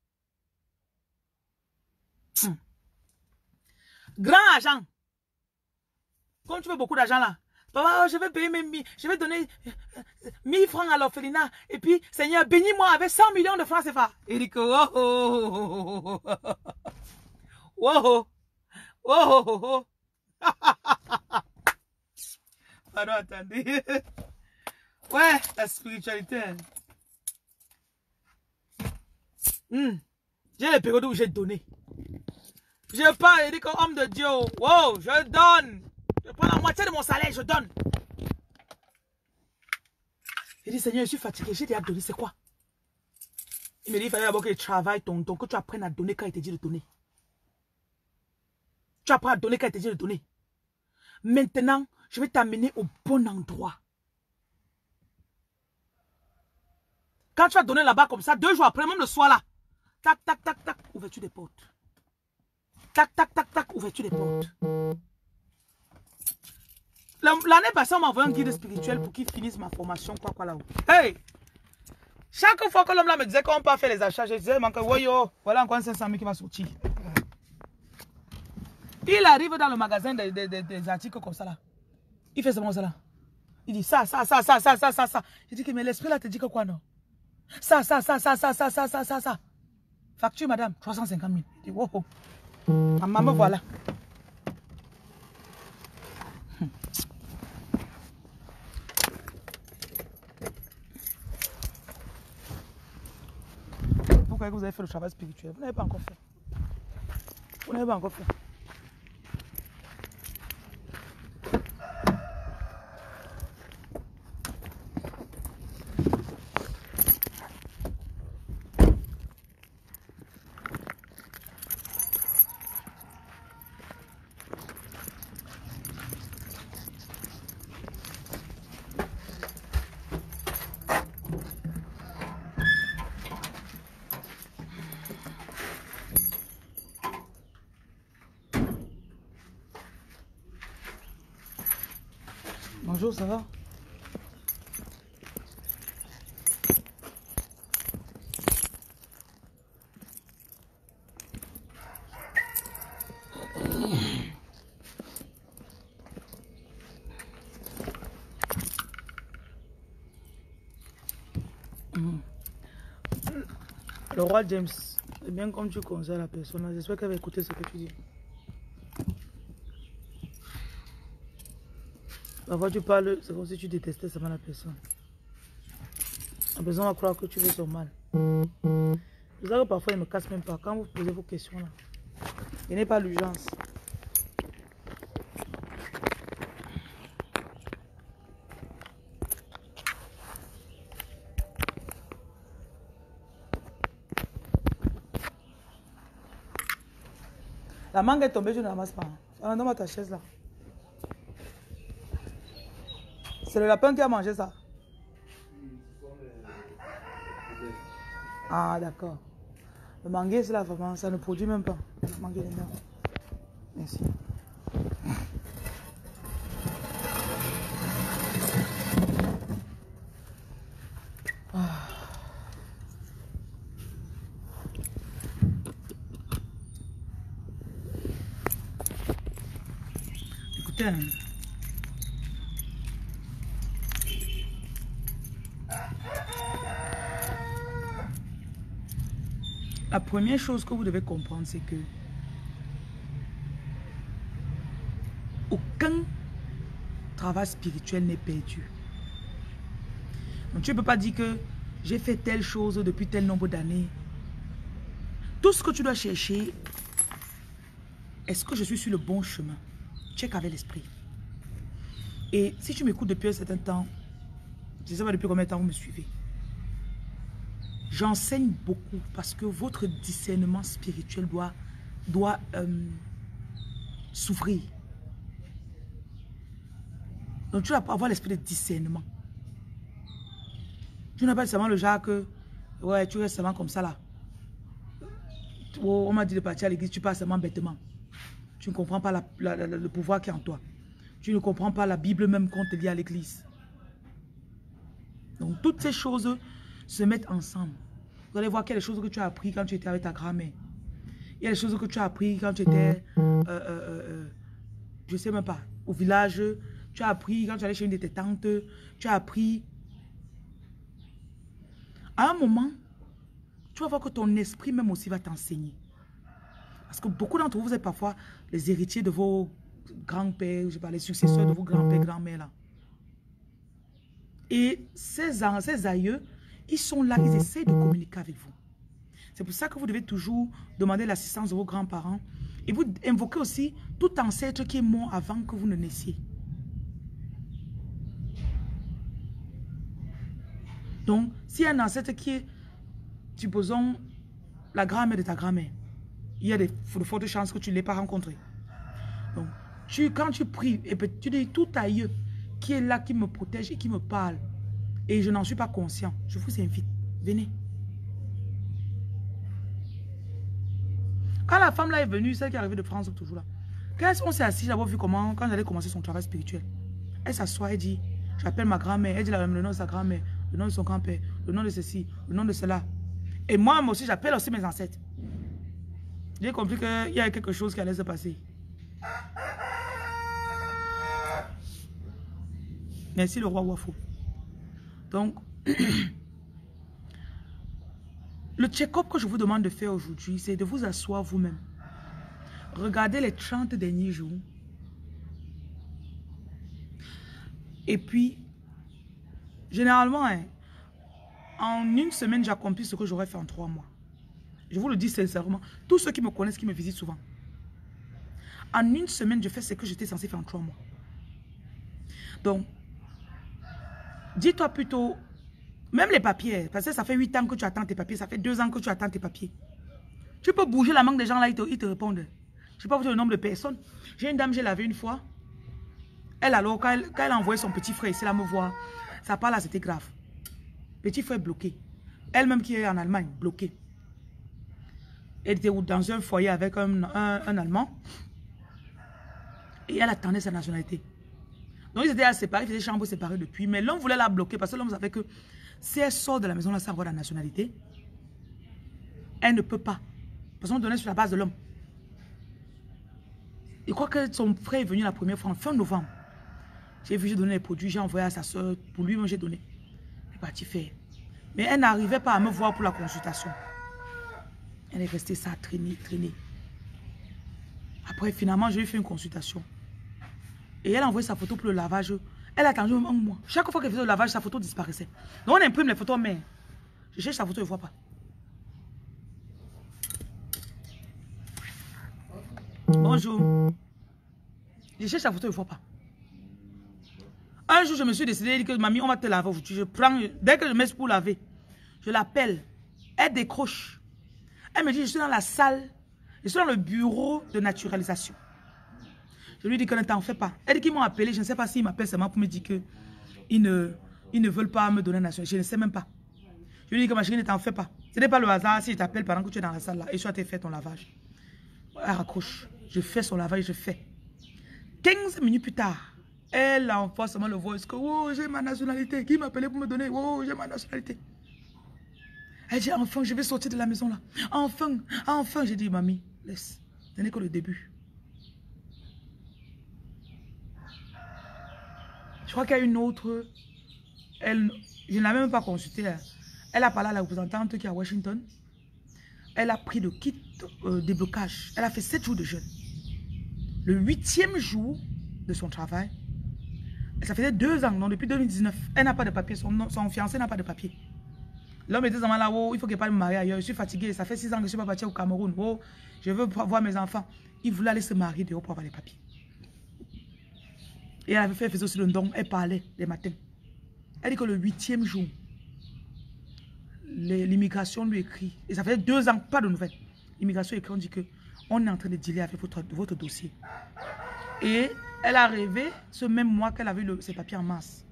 Hmm. Grand argent. Quand tu veux beaucoup d'argent là, papa, je vais payer mes mille, je vais donner mille francs à l'orphelinat. Et puis, Seigneur, bénis-moi avec cent millions de francs C F A. Il dit que, oh, oh, oh, oh, oh, oh, oh, oh. Pardon, attendez. Ouais, la spiritualité. Hmm. J'ai les périodes où j'ai donné. Je parle, il dit que homme de Dieu, wow, je donne. Je prends la moitié de mon salaire, je donne. Il dit, Seigneur, je suis fatigué, j'ai déjà donné, c'est quoi? Il me dit, il fallait d'abord que tu travailles ton don, que tu apprennes à donner quand il te dit de donner. Tu apprends à donner quand il te dit de donner. Maintenant, je vais t'amener au bon endroit. Quand tu vas donner là-bas comme ça, deux jours après, même le soir là, tac, tac, tac, tac, ouverture des portes. Tac, tac, tac, tac, ouverture des portes. L'année passée, on m'a envoyé un guide spirituel pour qu'il finisse ma formation, quoi, quoi, là-haut. Hey! Chaque fois que l'homme là me disait qu'on peut pas faire les achats, je disais, ouais, yo, voilà encore cinq cent mille qui va sortir. Il arrive dans le magasin des, des, des, des articles comme ça là. Il fait seulement ça là. Il dit ça, ça, ça, ça, ça, ça, ça, ça. Je dis que mais l'esprit là te dit que quoi non? Ça, ça, ça, ça, ça, ça, ça, ça, ça, ça. Facture madame, trois cent cinquante mille. Il dit wow, oh. Maman me voilà. Pourquoi vous avez fait le travail spirituel? Vous n'avez pas encore fait. Vous n'avez pas encore fait. Bonjour, ça va? Le roi James, c'est bien comme tu conseilles la personne. J'espère qu'elle va écouter ce que tu dis. Parfois tu parles, c'est comme si tu détestais seulement la personne. La personne va croire que tu veux son mal. C'est ça que parfois il ne me casse même pas. Quand vous posez vos questions là, il n'est pas l'urgence. La mangue est tombée, je ne ramasse pas. Ah, donne-moi ta chaise là. C'est le lapin qui a mangé ça. Ah, d'accord. Le manguier, c'est là, vraiment, ça ne produit même pas. Le manguier, les merdes. Merci. Ah. Écoutez, hein. La première chose que vous devez comprendre, c'est que aucun travail spirituel n'est perdu. Donc tu ne peux pas dire que j'ai fait telle chose depuis tel nombre d'années. Tout ce que tu dois chercher, est-ce que je suis sur le bon chemin? Check avec l'esprit. Et si tu m'écoutes depuis un certain temps, je ne sais pas depuis combien de temps vous me suivez. J'enseigne beaucoup parce que votre discernement spirituel doit, doit euh, s'ouvrir. Donc tu dois avoir l'esprit de discernement. Tu n'as pas seulement le genre que, ouais, tu restes seulement comme ça là. Oh, on m'a dit de partir à l'église, tu pars seulement bêtement. Tu ne comprends pas la, la, la, le pouvoir qui est en toi. Tu ne comprends pas la Bible même qu'on te lit à l'église. Donc toutes ces choses se mettent ensemble. Vous allez voir qu'il y a des choses que tu as appris quand tu étais avec ta grand-mère. Il y a des choses que tu as appris quand tu étais, euh, euh, euh, je ne sais même pas, au village. Tu as appris quand tu allais chez une de tes tantes. Tu as appris. À un moment, tu vas voir que ton esprit même aussi va t'enseigner. Parce que beaucoup d'entre vous, vous êtes parfois les héritiers de vos grands-pères, je sais pas, les successeurs de vos grands-pères, grands-mères là. Et ces, ces aïeux, ils sont là, ils essaient de communiquer avec vous. C'est pour ça que vous devez toujours demander l'assistance de vos grands-parents. Et vous invoquez aussi tout ancêtre qui est mort avant que vous ne naissiez. Donc, s'il y a un ancêtre qui est, supposons, la grand-mère de ta grand-mère, il y a de fortes chances que tu ne l'aies pas rencontré. Donc, tu, quand tu pries, et tu dis tout aïeux qui est là, qui me protège et qui me parle, et je n'en suis pas conscient, je vous invite, venez. Quand la femme là est venue, celle qui est arrivée de France, toujours là, quand on s'est assis, j'avais vu comment, quand j'allais commencer son travail spirituel, elle s'assoit et dit, j'appelle ma grand-mère, elle dit le nom de sa grand-mère, le nom de son grand-père, le nom de ceci, le nom de cela. Et moi, moi aussi, j'appelle aussi mes ancêtres. J'ai compris qu'il y a quelque chose qui allait se passer. Merci le roi Wafo. Donc, le check-up que je vous demande de faire aujourd'hui, c'est de vous asseoir vous-même. Regardez les trente derniers jours. Et puis, généralement, hein, en une semaine, j'accomplis ce que j'aurais fait en trois mois. Je vous le dis sincèrement. Tous ceux qui me connaissent, qui me visitent souvent. En une semaine, je fais ce que j'étais censé faire en trois mois. Donc, dis-toi plutôt, même les papiers, parce que ça fait huit ans que tu attends tes papiers, ça fait deux ans que tu attends tes papiers. Tu peux bouger la manque des gens là, ils te, ils te répondent. Je ne sais pas vous dire le nombre de personnes. J'ai une dame, j'ai lavé une fois. Elle alors, quand elle, quand elle a envoyé son petit frère ici là me voir, ça part là, c'était grave. Petit frère bloqué. Elle-même qui est en Allemagne, bloquée. Elle était dans un foyer avec un, un, un Allemand. Et elle attendait sa nationalité. Donc ils étaient séparés, ils faisaient chambre séparée depuis. Mais l'homme voulait la bloquer parce que l'homme savait que si elle sort de la maison là sans avoir la nationalité, elle ne peut pas. Parce qu'on donnait sur la base de l'homme. Je crois que son frère est venu la première fois en fin novembre. J'ai vu, j'ai donné les produits, j'ai envoyé à sa soeur. Pour lui, moi j'ai donné. Elle est partie faire. Mais elle n'arrivait pas à me voir pour la consultation. Elle est restée ça, traîner, traîner. Après, finalement, j'ai fait une consultation. Et elle a envoyé sa photo pour le lavage. Elle a attendu un mois. Chaque fois qu'elle faisait le lavage, sa photo disparaissait. Donc on imprime les photos, mais je cherche sa photo, je ne vois pas. Bonjour. Je cherche sa photo, je ne vois pas. Un jour, je me suis décidé de dire que mamie, on va te laver aujourd'hui. Je prends, dès que je mets pour laver, je l'appelle. Elle décroche. Elle me dit, je suis dans la salle, je suis dans le bureau de naturalisation. Je lui dis que ne t'en fais pas. Elle dit qu'ils m'ont appelé, je ne sais pas s'ils m'appellent seulement pour me dire qu'ils ne, ils ne veulent pas me donner la nationalité. Je ne sais même pas. Je lui dis que ma chérie, ne t'en fais pas. Ce n'est pas le hasard si je t'appelle pendant que tu es dans la salle là et soit tu fais ton lavage. Elle raccroche. Je fais son lavage, je fais. quinze minutes plus tard, elle envoie seulement le voice que oh, j'ai ma nationalité. Qui m'appelait pour me donner? Oh, j'ai ma nationalité. Elle dit enfin, je vais sortir de la maison là. Enfin, enfin. J'ai dit, mamie, laisse. Ce n'est que le début. Je crois qu'il y a une autre. Elle, je ne l'ai même pas consultée. Là. Elle a parlé à la représentante qui est à Washington. Elle a pris le kit euh, déblocage. Elle a fait sept jours de jeûne. Le huitième jour de son travail, Et ça faisait deux ans, donc depuis deux mille dix-neuf. Elle n'a pas de papier, son, son fiancé n'a pas de papier. L'homme était là, oh, il faut qu'il pas me marier ailleurs. Je suis fatigué, ça fait six ans que je ne suis pas parti au Cameroun. Oh, je veux voir mes enfants. Il voulait aller se marier dehors pour avoir les papiers. Et elle avait fait, elle faisait aussi le don, elle parlait les matins. Elle dit que le huitième jour, l'immigration lui écrit, et ça faisait deux ans, pas de nouvelles. L'immigration écrit, on dit que on est en train de dealer avec votre, votre dossier. Et elle a rêvé ce même mois qu'elle avait le, ses papiers en masse.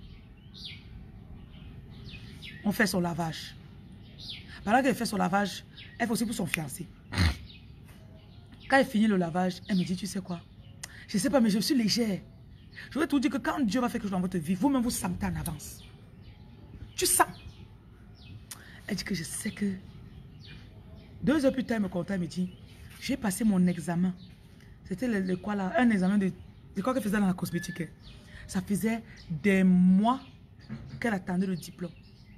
On fait son lavage. Pendant qu'elle fait son lavage, elle fait aussi pour son fiancé. Quand elle finit le lavage, elle me dit, tu sais quoi? Je ne sais pas, mais je suis légère. Je vais tout dire que quand Dieu va faire quelque chose dans votre vie, vous-même vous sentez en avance. Tu sens. Elle dit que je sais que... Deux heures plus tard, elle me contacte, elle me dit, j'ai passé mon examen. C'était le, le quoi là? Un examen de... de quoi qu'elle faisait dans la cosmétique. Ça faisait des mois qu'elle attendait le diplôme.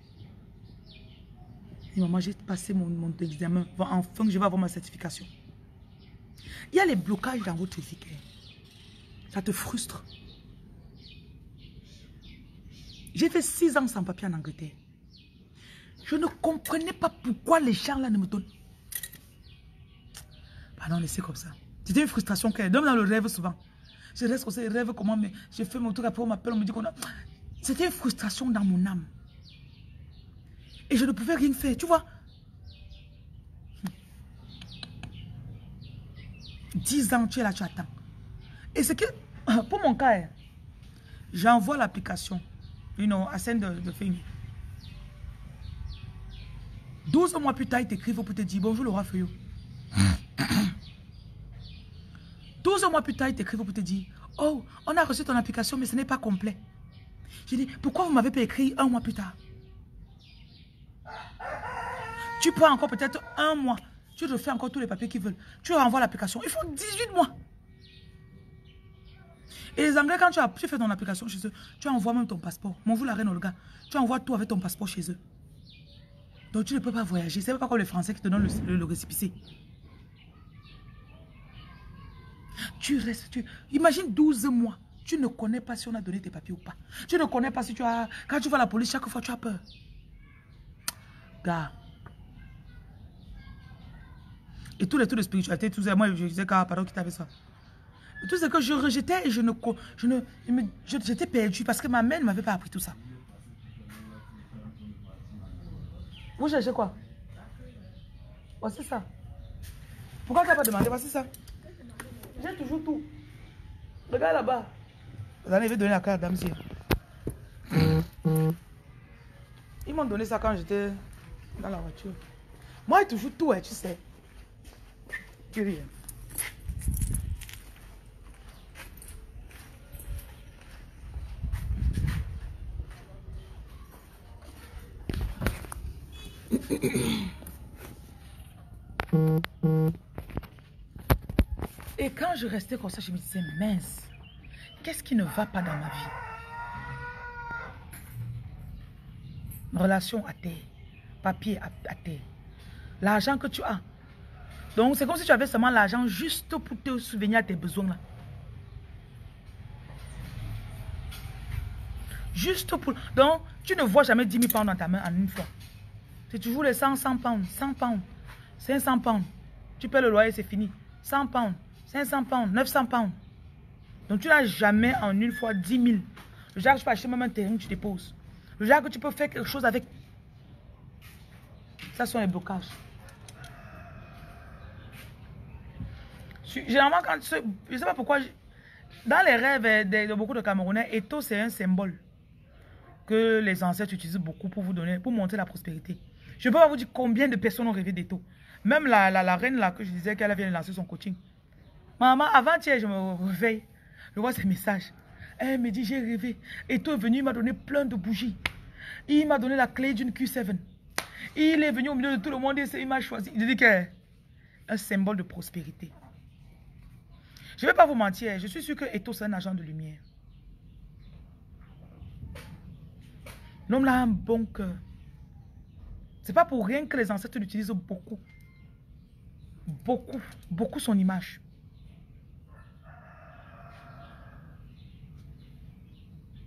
Et maman, j'ai passé mon, mon examen. Enfin, je vais avoir ma certification. Il y a les blocages dans votre vie. Ça te frustre. J'ai fait six ans sans papier en Angleterre. Je ne comprenais pas pourquoi les gens là ne me donnent. Pardon, laissez comme ça. C'était une frustration qu'elle donne dans le rêve souvent. Je reste comme ça, je rêve comment, mais je fais mon truc, après on m'appelle, on me dit qu'on a... C'était une frustration dans mon âme. Et je ne pouvais rien faire, tu vois. Dix ans, tu es là, tu attends. Et c'est que, pour mon cas, j'envoie l'application, you know, à scène de, de famille. douze mois plus tard, ils t'écrivent pour te dire bonjour Laura Feuillot. douze mois plus tard, ils t'écrivent pour te dire oh, on a reçu ton application, mais ce n'est pas complet. Je dis pourquoi vous m'avez pas écrit un mois plus tard? Tu prends encore peut-être un mois. Tu refais encore tous les papiers qu'ils veulent. Tu renvoies l'application. Il faut dix-huit mois. Et les Anglais, quand tu as tu fais ton application chez eux, tu envoies même ton passeport. Mon vous la reine Olga. Tu envoies tout avec ton passeport chez eux. Donc tu ne peux pas voyager. C'est pas comme les Français qui te donnent le, le, le récépissé. Tu restes. Tu... Imagine douze mois. Tu ne connais pas si on a donné tes papiers ou pas. Tu ne connais pas si tu as... Quand tu vas à la police, chaque fois tu as peur. Gars. Et tous les trucs de spiritualité, tout ça, moi je disais qu'à pardon qui t'avait ça. Tout ce que je rejetais et je ne... Je ne j'étais perdu parce que ma mère ne m'avait pas appris tout ça. Vous cherchez quoi? Voici ça. Pourquoi tu n'as pas demandé? Voici ça. J'ai toujours tout. Regarde là-bas. Vous allez donner la carte, dame. Ils m'ont donné ça quand j'étais dans la voiture. Moi, j'ai toujours tout, hein, tu sais. Tu ris. Et quand je restais comme ça, je me disais, mince, qu'est-ce qui ne va pas dans ma vie? Relation à terre, papier à, à terre, l'argent que tu as. Donc c'est comme si tu avais seulement l'argent juste pour te souvenir à tes besoins là. Juste pour... Donc tu ne vois jamais dix mille pounds dans ta main en une fois. C'est toujours les cent, cent pounds, cent pounds, cinq cents pounds. Tu paies le loyer, c'est fini. cent pounds, cinq cents pounds, neuf cents pounds. Donc tu n'as jamais en une fois dix mille. Le genre que tu peux acheter même un terrain, tu déposes. Le genre que tu peux faire quelque chose avec. Ça sont les blocages. Généralement, quand je ne sais pas pourquoi, dans les rêves de, de beaucoup de Camerounais, Eto c'est un symbole que les ancêtres utilisent beaucoup pour vous donner, pour montrer la prospérité. Je ne peux pas vous dire combien de personnes ont rêvé d'Eto. Même la, la, la reine là que je disais qu'elle vient de lancer son coaching. Maman, avant-hier, je me réveille, je vois ces messages. Elle me dit, j'ai rêvé. Eto est venu, il m'a donné plein de bougies. Il m'a donné la clé d'une Q sept. Il est venu au milieu de tout le monde et il m'a choisi. Il dit que c'est un symbole de prospérité. Je ne vais pas vous mentir, je suis sûr que Eto c'est un agent de lumière. L'homme là a un bon cœur. C'est pas pour rien que les ancêtres l'utilisent beaucoup. Beaucoup, beaucoup son image.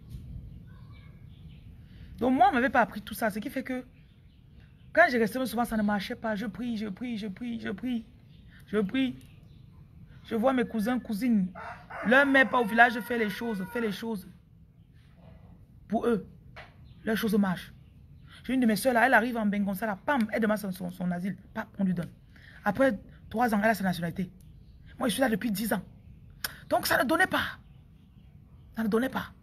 Donc moi, on ne m'avait pas appris tout ça. Ce qui fait que quand je restais souvent, ça ne marchait pas. Je prie, je prie, je prie, je prie. Je prie. Je vois mes cousins, cousines. Leur mère pas au village fait les choses, fait les choses. Pour eux, leurs choses marchent. J'ai une de mes soeurs là, elle arrive en Bengon, ça là, pam, elle demande son, son, son asile, pam, on lui donne. Après trois ans, elle a sa nationalité. Moi, je suis là depuis dix ans. Donc, ça ne donnait pas. Ça ne donnait pas.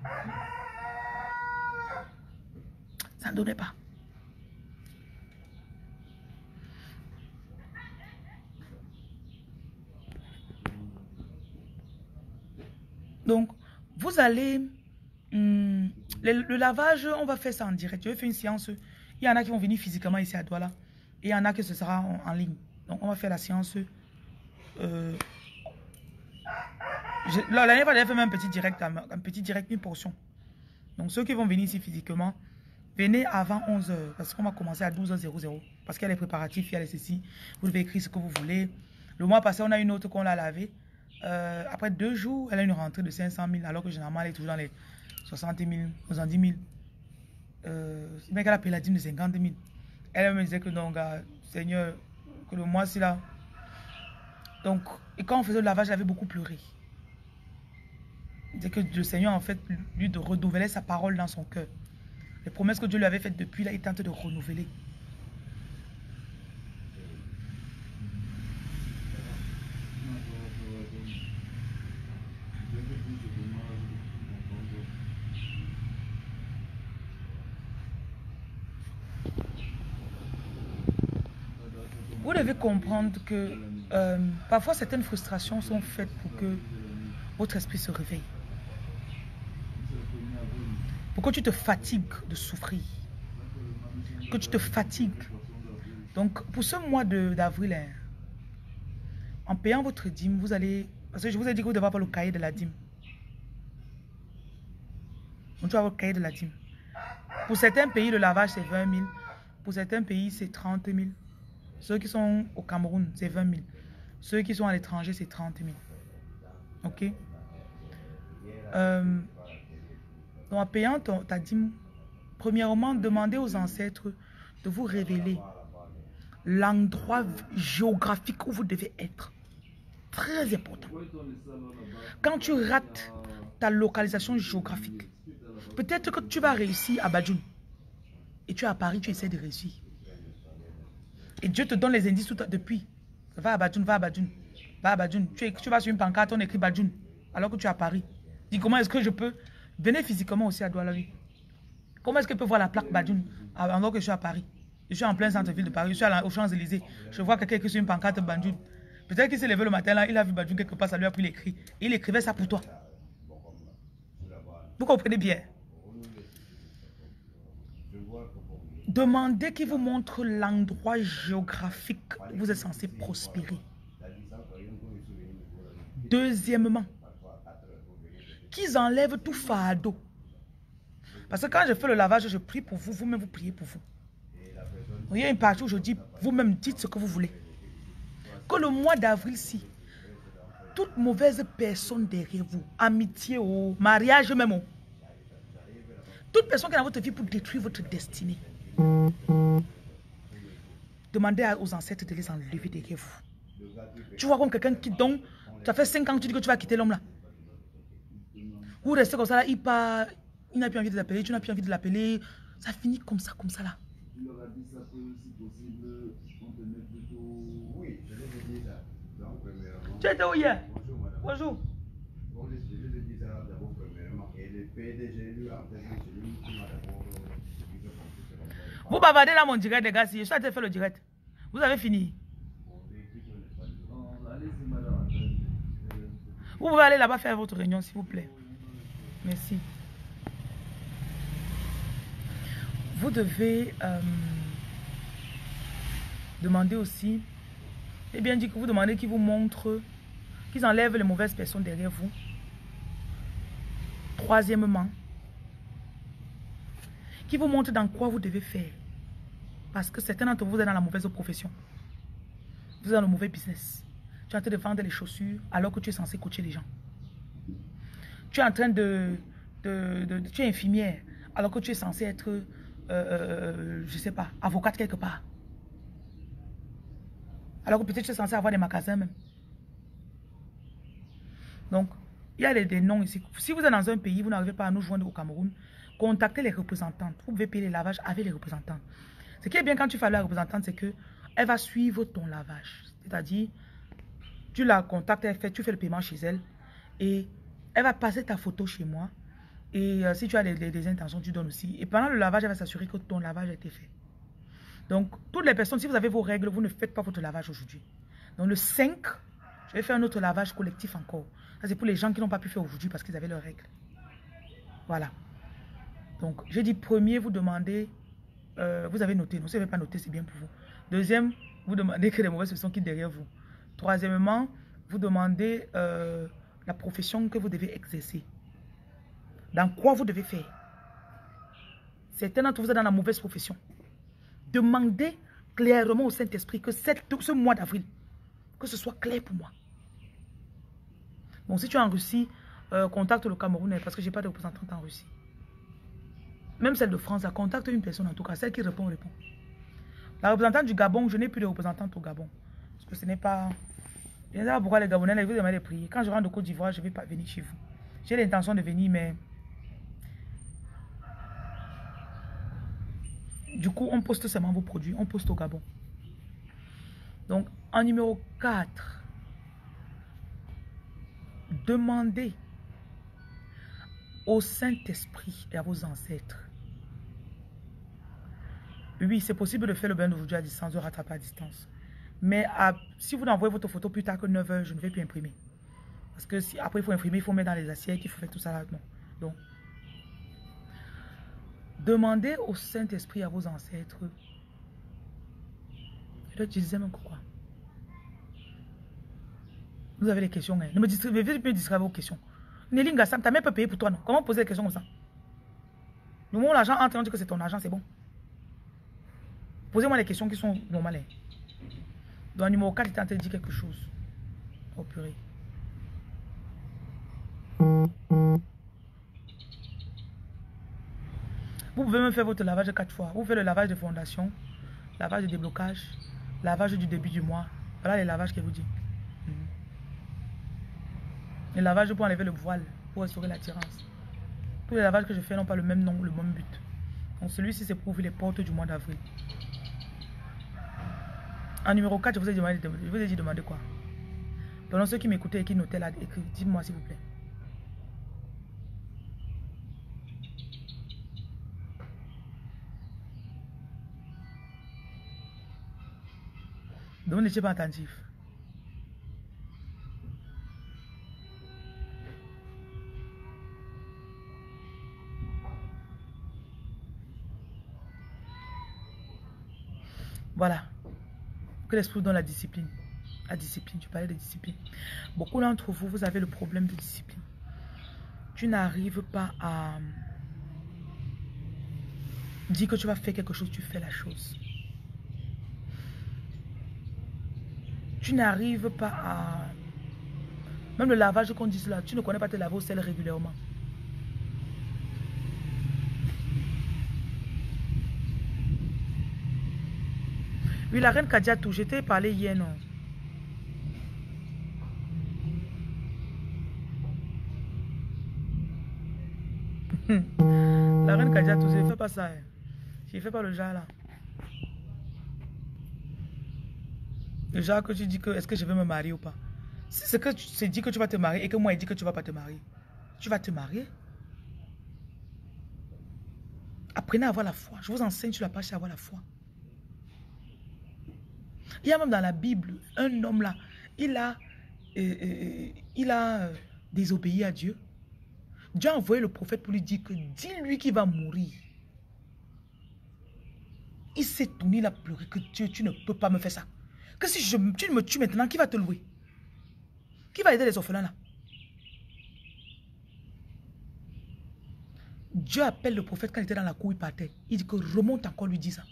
Ça ne donnait pas. Donc, vous allez... Hum, le, le lavage, on va faire ça en direct. Je vais faire une séance. Il y en a qui vont venir physiquement ici à Douala. Et il y en a que ce sera en, en ligne. Donc, on va faire la séance. Euh, L'année fois, j'avais fait même un petit direct, un, un petit direct, une portion. Donc, ceux qui vont venir ici physiquement, venez avant onze heures. Parce qu'on va commencer à douze heures. Parce qu'il y a les préparatifs, il y a les ceci. Vous devez écrire ce que vous voulez. Le mois passé, on a une autre qu'on l'a lavée. Euh, après deux jours, elle a une rentrée de cinq cent mille. Alors que généralement, elle est toujours dans les soixante mille, soixante-dix mille. Euh, mais qu'elle a payé la dîme de cinquante mille. Elle me disait que donc, euh, Seigneur, que le mois-ci là. Donc, et quand on faisait le lavage, elle avait beaucoup pleuré. Il disait que le Seigneur, en fait, lui, de renouveler sa parole dans son cœur. Les promesses que Dieu lui avait faites depuis là, il tente de renouveler. Vous devez comprendre que euh, parfois certaines frustrations sont faites pour que votre esprit se réveille. Pour que tu te fatigues de souffrir. Que tu te fatigues. Donc pour ce mois d'avril, hein, en payant votre dîme, vous allez... Parce que je vous ai dit que vous devez avoir le cahier de la dîme. Donc tu vas avoir le cahier de la dîme. Pour certains pays, le lavage c'est vingt mille. Pour certains pays, c'est trente mille. Ceux qui sont au Cameroun, c'est vingt mille. Ceux qui sont à l'étranger, c'est trente mille. Ok? Euh, donc, en payant ton, ta dîme, premièrement, demandez aux ancêtres de vous révéler l'endroit géographique où vous devez être. Très important. Quand tu rates ta localisation géographique, peut-être que tu vas réussir à Badjoun. Et tu es à Paris, tu essaies de réussir. Et Dieu te donne les indices tout, depuis. Va à Badjoun, va à Badjoun. Va à Badjoun. Tu, tu vas sur une pancarte, on écrit Badjoun. Alors que tu es à Paris. Dis comment est-ce que je peux... Venez physiquement aussi à Douala. Comment est-ce que je peux voir la plaque Badjoun alors que je suis à Paris? Je suis en plein centre-ville de Paris. Je suis aux Champs-Élysées. Je vois quelqu'un qui est sur une pancarte Badjoun. Peut-être qu'il s'est levé le matin là, il a vu Badjoun quelque part, ça lui a pris l'écrit. Et il écrivait ça pour toi. Vous comprenez bien? Demandez qu'il vous montre l'endroit géographique où vous êtes censé prospérer. Deuxièmement, qu'ils enlèvent tout fardeau. Parce que quand je fais le lavage, je prie pour vous, vous-même vous priez pour vous. Il y a une partie où je dis, vous-même dites ce que vous voulez. Que le mois d'avril-ci, toute mauvaise personne derrière vous, amitié ou mariage même, toute personne qui est dans votre vie pour détruire votre destinée, demandez aux ancêtres de les enlever derrière vous. Tu vois comme quelqu'un qui donc, ça fait cinq ans que tu dis que tu vas quitter l'homme là. Vous restez comme ça là, il part, il n'a plus envie de l'appeler, tu n'as plus envie de l'appeler. Ça finit comme ça, comme ça là. Tu étais où hier? Bonjour. Vous bavardez là mon direct les gars, si je suis en train de faire le direct. Vous avez fini. Vous pouvez aller là-bas faire votre réunion s'il vous plaît. Merci. Vous devez euh, demander aussi, et bien dit que vous demandez qu'ils vous montrent, qu'ils enlèvent les mauvaises personnes derrière vous. Troisièmement, qu'ils vous montrent dans quoi vous devez faire. Parce que certains d'entre vous êtes dans la mauvaise profession. Vous êtes dans le mauvais business. Tu es en train de vendre les chaussures alors que tu es censé coacher les gens. Tu es en train de... de, de, de tu es infirmière alors que tu es censé être, euh, euh, je ne sais pas, avocate quelque part. Alors que peut-être tu es censé avoir des magasins même. Donc, il y a des, des noms ici. Si vous êtes dans un pays, vous n'arrivez pas à nous joindre au Cameroun, contactez les représentantes. Vous pouvez payer les lavages avec les représentants. Ce qui est bien quand tu fais la représentante, c'est que elle va suivre ton lavage. C'est-à-dire, tu la contactes, elle fait, tu fais le paiement chez elle et elle va passer ta photo chez moi. Et euh, si tu as des, des, des intentions, tu donnes aussi. Et pendant le lavage, elle va s'assurer que ton lavage a été fait. Donc, toutes les personnes, si vous avez vos règles, vous ne faites pas votre lavage aujourd'hui. Donc, le cinq, je vais faire un autre lavage collectif encore. Ça, c'est pour les gens qui n'ont pas pu faire aujourd'hui parce qu'ils avaient leurs règles. Voilà. Donc, j'ai dit premier, vous demandez, euh, vous avez noté. Non, si vous n'avez pas noté, c'est bien pour vous. Deuxième, vous demandez que les mauvaises personnes quittent derrière vous. Troisièmement, vous demandez euh, la profession que vous devez exercer. Dans quoi vous devez faire. Certains d'entre vous êtes dans la mauvaise profession. Demandez clairement au Saint-Esprit que cette, ce mois d'avril, que ce soit clair pour moi. Bon, si tu es en Russie, euh, contacte le Cameroun parce que je n'ai pas de représentante en Russie. Même celle de France, elle contacte une personne en tout cas, celle qui répond, répond. La représentante du Gabon, je n'ai plus de représentante au Gabon. Parce que ce n'est pas... Je ne sais pas pourquoi les Gabonais, ils vous demandent de prier. Quand je rentre de Côte d'Ivoire, je ne vais pas venir chez vous. J'ai l'intention de venir, mais... Du coup, on poste seulement vos produits. On poste au Gabon. Donc, en numéro quatre, demandez au Saint-Esprit et à vos ancêtres. Oui, c'est possible de faire le bain d'aujourd'hui à distance, de rattraper à distance. Mais à, si vous envoyez votre photo plus tard que neuf heures, je ne vais plus imprimer. Parce que si, après, il faut imprimer, il faut mettre dans les assiettes, il faut faire tout ça là. Non. Donc, demandez au Saint-Esprit et à vos ancêtres. Je disais même quoi. Vous avez des questions. Hein. Ne me distraire, me distraire vos questions. Nelly Ngassam, ta mère peut payer pour toi, non? Comment poser des questions comme ça? Le moment où l'argent entre, on dit que c'est ton argent, c'est bon. Posez-moi les questions qui sont normales. Hein. Dans le numéro quatre, il est en train de dire quelque chose. Oh purée. Vous pouvez me faire votre lavage quatre fois. Vous faites le lavage de fondation, lavage de déblocage, lavage du début du mois. Voilà les lavages qu'il vous dit. Mm-hmm. Les lavages pour enlever le voile, pour restaurer l'attirance. Tous les lavages que je fais n'ont pas le même nom, le même but. Donc celui-ci, c'est pour ouvrir les portes du mois d'avril. En numéro quatre, je vous ai, demandé, je vous ai dit demander quoi? Pendant ceux qui m'écoutaient et qui notaient là, dites-moi s'il vous plaît. Donc, vous n'étiez pas attentif. Voilà. Que l'esprit donne la discipline. La discipline, tu parlais de discipline. Beaucoup d'entre vous, vous avez le problème de discipline. Tu n'arrives pas à dire que tu vas faire quelque chose, tu fais la chose. Tu n'arrives pas à... Même le lavage qu'on dit là, tu ne connais pas te laver au sel régulièrement. Oui, la reine Kadiatou, je t'ai parlé hier, non? La reine Kadiatou, je ne fais pas ça. Hein. Je ne fais pas le genre là. Le genre que tu dis que est-ce que je vais me marier ou pas. Si c'est que tu sais dit que tu vas te marier et que moi il dit que tu ne vas pas te marier, tu vas te marier. Apprenez à avoir la foi. Je vous enseigne sur la page à avoir la foi. Il y a même dans la Bible un homme là, il a, euh, euh, il a euh, désobéi à Dieu. Dieu a envoyé le prophète pour lui dire que dis-lui qu'il va mourir. Il s'est tourné, il a pleuré que Dieu, tu ne peux pas me faire ça. Que si je, tu me tues maintenant, qui va te louer? Qui va aider les orphelins là? Dieu appelle le prophète quand il était dans la cour, il partait. Il dit que remonte encore, lui dit ça.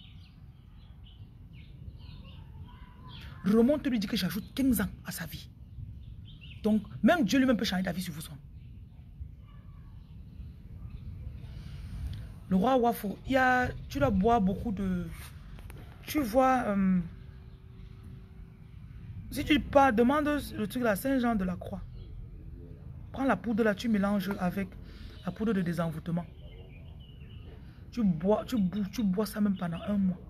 Remonte lui dit que j'ajoute quinze ans à sa vie. Donc, même Dieu lui-même peut changer ta vie sur vous. Le roi Wafo, il y a, tu dois boire beaucoup de... Tu vois... Euh, si tu pas demande le truc là, Saint-Jean de la Croix. Prends la poudre là, tu mélanges avec la poudre de désenvoûtement. Tu bois, tu bois, tu bois ça même pendant un mois.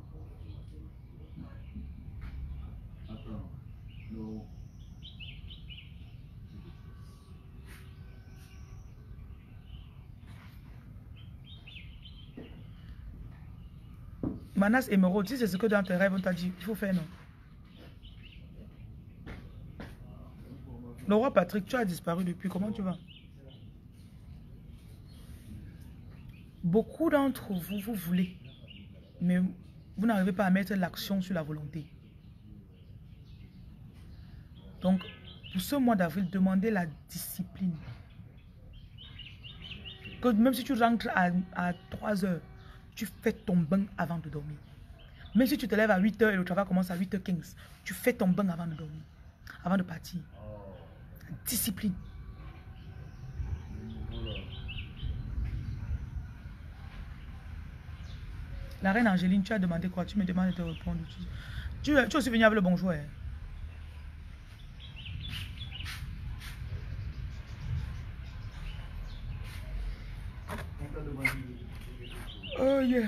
Manas émeraude, si c'est ce que dans tes rêves on t'a dit, il faut faire non. Le roi Patrick, tu as disparu depuis, comment tu vas? Beaucoup d'entre vous, vous voulez, mais vous n'arrivez pas à mettre l'action sur la volonté. Donc, pour ce mois d'avril, demandez la discipline. Que même si tu rentres à, à trois heures, tu fais ton bain avant de dormir. Même si tu te lèves à huit heures et le travail commence à huit heures quinze, tu fais ton bain avant de dormir, avant de partir. Discipline. La reine Angéline, tu as demandé quoi? Tu me demandes de te répondre. Tu, tu es aussi venu avec le bonjour. Hein? Oh yeah.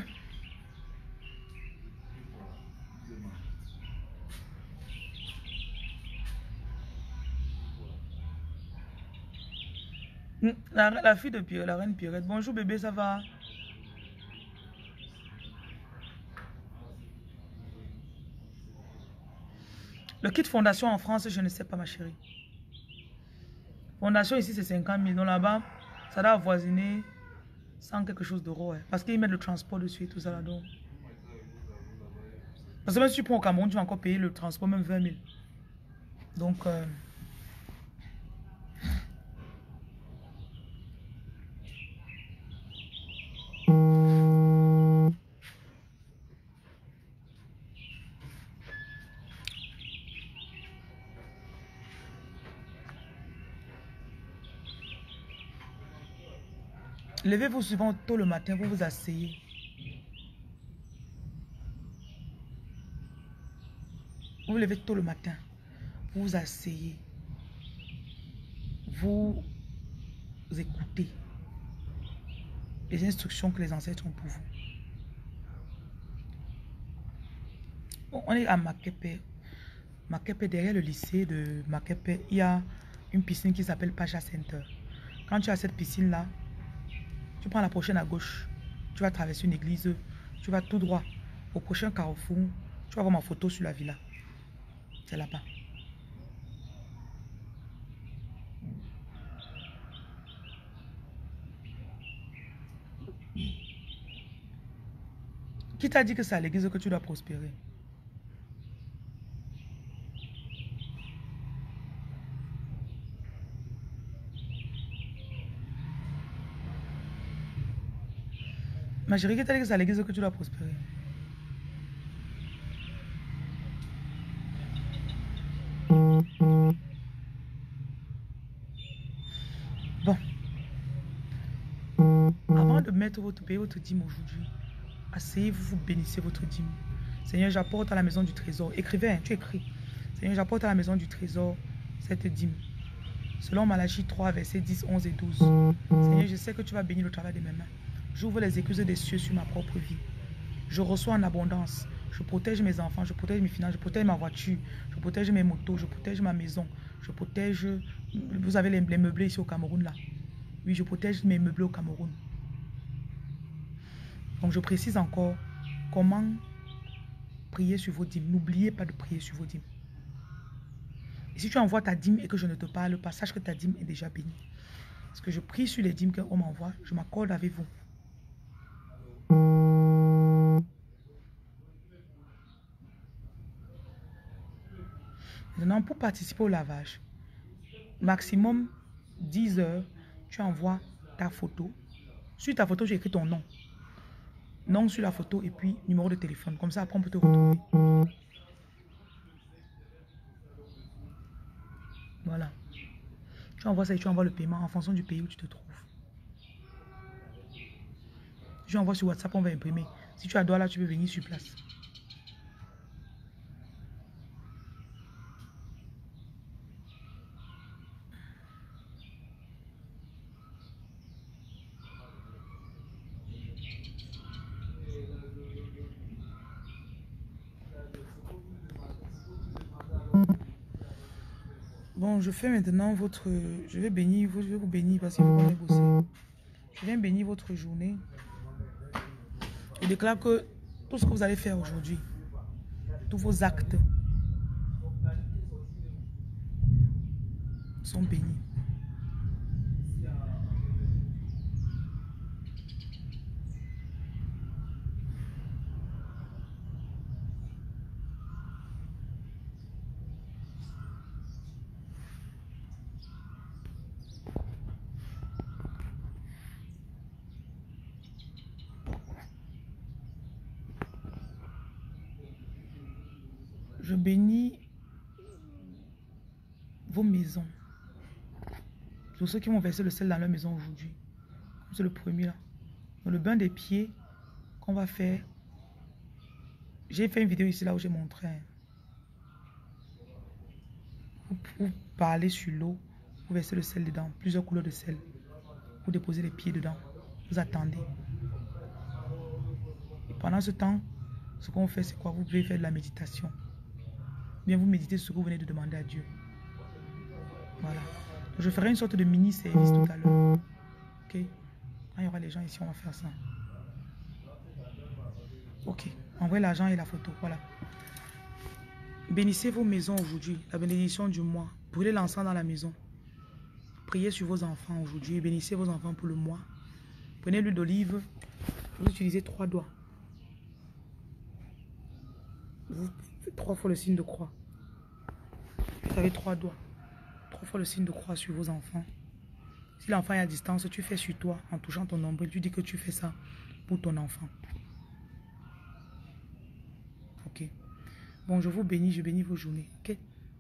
La, la fille de Pierre, la reine Pierrette. Bonjour bébé, ça va? Le kit fondation en France, je ne sais pas ma chérie. Fondation ici c'est cinquante mille. Donc là-bas, ça doit avoisiner cent quelque chose d'euros. Hein. Parce qu'ils mettent le transport dessus et tout ça là-dedans. Parce que même si tu prends au Cameroun, tu vas encore payer le transport même vingt mille. Donc... Euh, levez-vous souvent tôt le matin, vous vous asseyez. Vous vous levez tôt le matin, vous vous asseyez. Vous écoutez les instructions que les ancêtres ont pour vous. Bon, on est à Makepe. Makepe, derrière le lycée de Makepe, il y a une piscine qui s'appelle Pacha Center. Quand tu as cette piscine-là, tu prends la prochaine à gauche. Tu vas traverser une église. Tu vas tout droit. Au prochain carrefour, tu vas voir ma photo sur la villa. C'est là-bas. Qui t'a dit que c'est à l'église que tu dois prospérer? Ma chérie, qui t'a dit que c'est à l'église que tu dois prospérer? Bon. Avant de mettre votre payer votre dîme aujourd'hui, asseyez-vous, vous bénissez votre dîme. Seigneur, j'apporte à la maison du trésor. Écrivez, hein, tu écris. Seigneur, j'apporte à la maison du trésor cette dîme. Selon Malachie trois, versets dix, onze et douze. Seigneur, je sais que tu vas bénir le travail de mes mains. J'ouvre les écluses des cieux sur ma propre vie. Je reçois en abondance. Je protège mes enfants, je protège mes finances, je protège ma voiture, je protège mes motos, je protège ma maison, je protège... Vous avez les, les meublés ici au Cameroun là. Oui, je protège mes meublés au Cameroun. Donc je précise encore comment prier sur vos dîmes. N'oubliez pas de prier sur vos dîmes. Et si tu envoies ta dîme et que je ne te parle pas, sache que ta dîme est déjà bénie. Parce que je prie sur les dîmes qu'on m'envoie, je m'accorde avec vous. Maintenant, pour participer au lavage, maximum dix heures, tu envoies ta photo. Sur ta photo, j'ai écrit ton nom. Nom sur la photo et puis numéro de téléphone. Comme ça, après, on peut te retrouver. Voilà. Tu envoies ça et tu envoies le paiement en fonction du pays où tu te trouves. Je envoie sur WhatsApp, on va imprimer. Si tu as droit là, tu peux venir sur place. Bon, je fais maintenant votre... Je vais bénir, je vais vous bénir parce qu'il faut qu'on ait bossé. Je viens bénir votre journée. Je déclare que tout ce que vous allez faire aujourd'hui, tous vos actes sont bénis. Je bénis vos maisons. Pour ceux qui vont verser le sel dans leur maison aujourd'hui. C'est le premier là. Dans le bain des pieds qu'on va faire. J'ai fait une vidéo ici là où j'ai montré. Vous, vous parlez sur l'eau. Vous versez le sel dedans. Plusieurs couleurs de sel. Vous déposez les pieds dedans. Vous attendez. Et pendant ce temps, ce qu'on fait c'est quoi? Vous pouvez faire de la méditation. Bien vous méditez ce que vous venez de demander à Dieu. Voilà. Je ferai une sorte de mini-service tout à l'heure. Ok? Quand il y aura les gens ici, on va faire ça. Ok. Envoyez l'argent et la photo. Voilà. Bénissez vos maisons aujourd'hui. La bénédiction du mois. Brûlez l'encens dans la maison. Priez sur vos enfants aujourd'hui. Bénissez vos enfants pour le mois. Prenez l'huile d'olive. Vous utilisez trois doigts. Vous faites trois fois le signe de croix. Vous avez trois doigts. Trois fois le signe de croix sur vos enfants. Si l'enfant est à distance, tu fais sur toi en touchant ton nombril. Tu dis que tu fais ça pour ton enfant. Ok. Bon, je vous bénis, je bénis vos journées. Ok.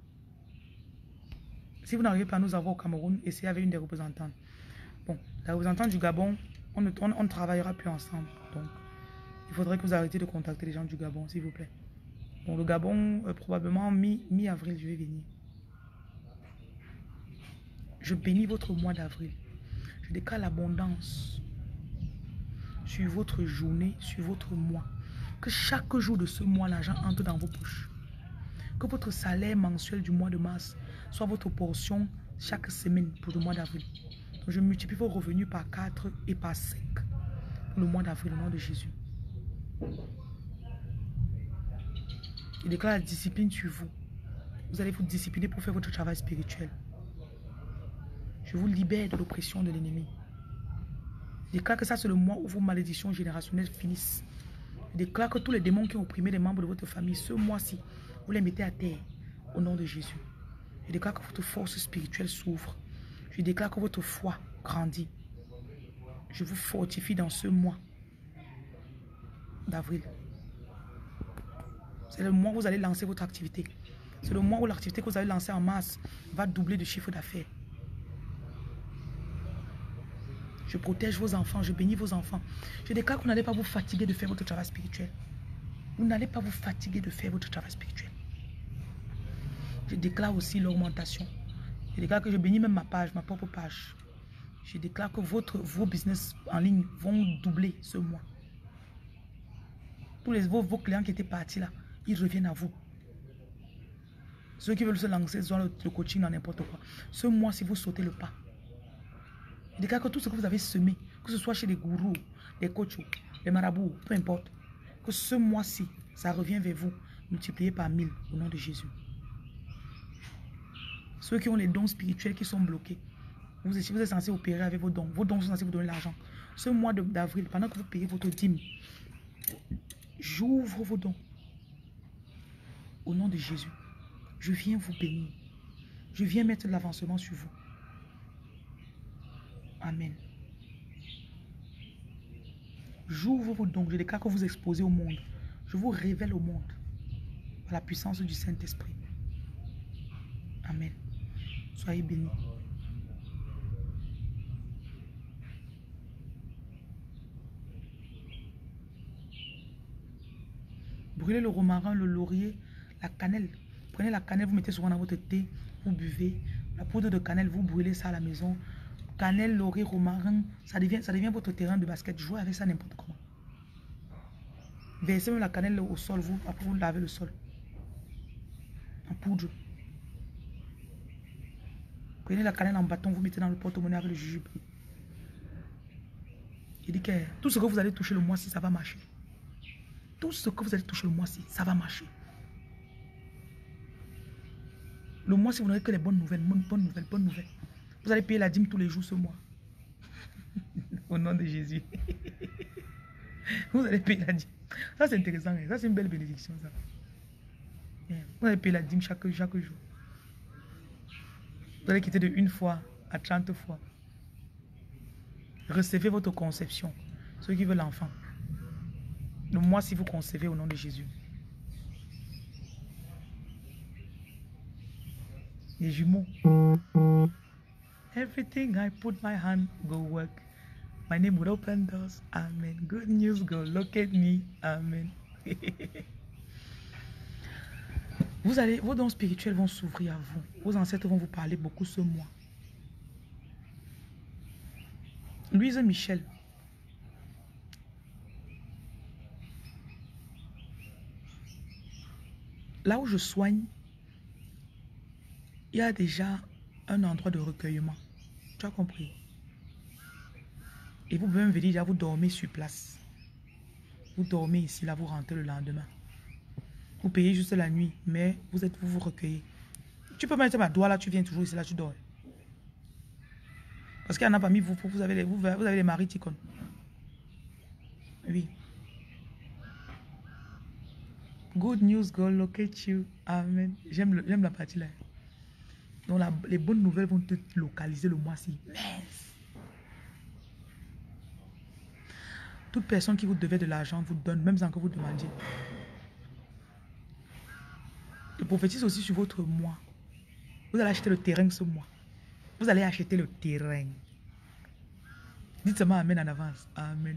Si vous n'arrivez pas à nous avoir au Cameroun, essayez avec une des représentantes. Bon, la représentante du Gabon, on ne, on, on ne travaillera plus ensemble. Donc, il faudrait que vous arrêtiez de contacter les gens du Gabon, s'il vous plaît. Bon, le Gabon, euh, probablement mi-avril, je vais venir. Je bénis votre mois d'avril. Je déclare l'abondance sur votre journée, sur votre mois. Que chaque jour de ce mois, l'argent entre dans vos poches. Que votre salaire mensuel du mois de mars soit votre portion chaque semaine pour le mois d'avril. Je multiplie vos revenus par quatre et par cinq pour le mois d'avril, au nom de Jésus. Je déclare la discipline sur vous. Vous allez vous discipliner pour faire votre travail spirituel. Je vous libère de l'oppression de l'ennemi. Je déclare que ça c'est le mois où vos malédictions générationnelles finissent. Je déclare que tous les démons qui ont opprimé les membres de votre famille, ce mois-ci, vous les mettez à terre au nom de Jésus. Je déclare que votre force spirituelle s'ouvre. Je déclare que votre foi grandit. Je vous fortifie dans ce mois d'avril. C'est le mois où vous allez lancer votre activité. C'est le mois où l'activité que vous allez lancer en mars va doubler de chiffre d'affaires. Je protège vos enfants, je bénis vos enfants. Je déclare que vous n'allez pas vous fatiguer de faire votre travail spirituel. Vous n'allez pas vous fatiguer de faire votre travail spirituel. Je déclare aussi l'augmentation. Je déclare que je bénis même ma page, ma propre page. Je déclare que votre, vos business en ligne vont doubler ce mois. Tous les, vos, vos clients qui étaient partis là, ils reviennent à vous. Ceux qui veulent se lancer dans le, le coaching dans n'importe quoi. Ce mois, si vous sautez le pas, je déclare que tout ce que vous avez semé, que ce soit chez les gourous, les coachs, les marabouts, peu importe, que ce mois-ci, ça revient vers vous, multiplié par mille au nom de Jésus. Ceux qui ont les dons spirituels qui sont bloqués, vous êtes, vous êtes censé opérer avec vos dons. Vos dons sont censés vous donner l'argent. Ce mois d'avril, pendant que vous payez votre dîme, j'ouvre vos dons. Au nom de Jésus, je viens vous bénir. Je viens mettre de l'avancement sur vous. Amen. J'ouvre vos dons. Je déclare que vous exposez au monde. Je vous révèle au monde par la puissance du Saint-Esprit. Amen. Soyez bénis. Brûlez le romarin, le laurier, la cannelle. Prenez la cannelle, vous mettez souvent dans votre thé, vous buvez. La poudre de cannelle, vous brûlez ça à la maison. Cannelle, laurier, romarin, ça devient, ça devient votre terrain de basket. Jouez avec ça n'importe comment. Versez même la cannelle au sol, vous, après vous lavez le sol. En poudre. Prenez la cannelle en bâton, vous mettez dans le porte-monnaie avec le jujube. Il dit que tout ce que vous allez toucher le mois-ci, ça va marcher. Tout ce que vous allez toucher le mois-ci, ça va marcher. Le mois-ci, vous n'aurez que les bonnes nouvelles, bonnes, bonnes nouvelles, bonnes nouvelles. Vous allez payer la dîme tous les jours ce mois. Au nom de Jésus. Vous allez payer la dîme. Ça, c'est intéressant. Ça, c'est une belle bénédiction, ça. Vous allez payer la dîme chaque, chaque jour. Vous allez quitter de une fois à trente fois. Recevez votre conception. Ceux qui veulent l'enfant. Le mois si vous concevez au nom de Jésus. Les jumeaux. Everything I put my hand go work. My name will open doors. Amen. Good news go locate me. Amen. Vous allez, vos dons spirituels vont s'ouvrir à vous. Vos ancêtres vont vous parler beaucoup ce mois. Louise Michel. Là où je soigne, il y a déjà un endroit de recueillement. Tu as compris? Et vous pouvez me venir, là, vous dormez sur place. Vous dormez ici, là, vous rentrez le lendemain. Vous payez juste la nuit, mais vous êtes, vous vous recueillez. Tu peux mettre ma doigt là, tu viens toujours ici, là, tu dors. Parce qu'il y en a parmi vous, vous avez les, vous, vous avez les maris ticons. Oui. Good news go locate you. Amen. J'aime la partie là. Donc la, les bonnes nouvelles vont te localiser le mois-ci. Toute personne qui vous devait de l'argent vous donne, même sans que vous demandiez. Je prophétise aussi sur votre mois. Vous allez acheter le terrain ce mois. Vous allez acheter le terrain. Dites seulement Amen en avance. Amen.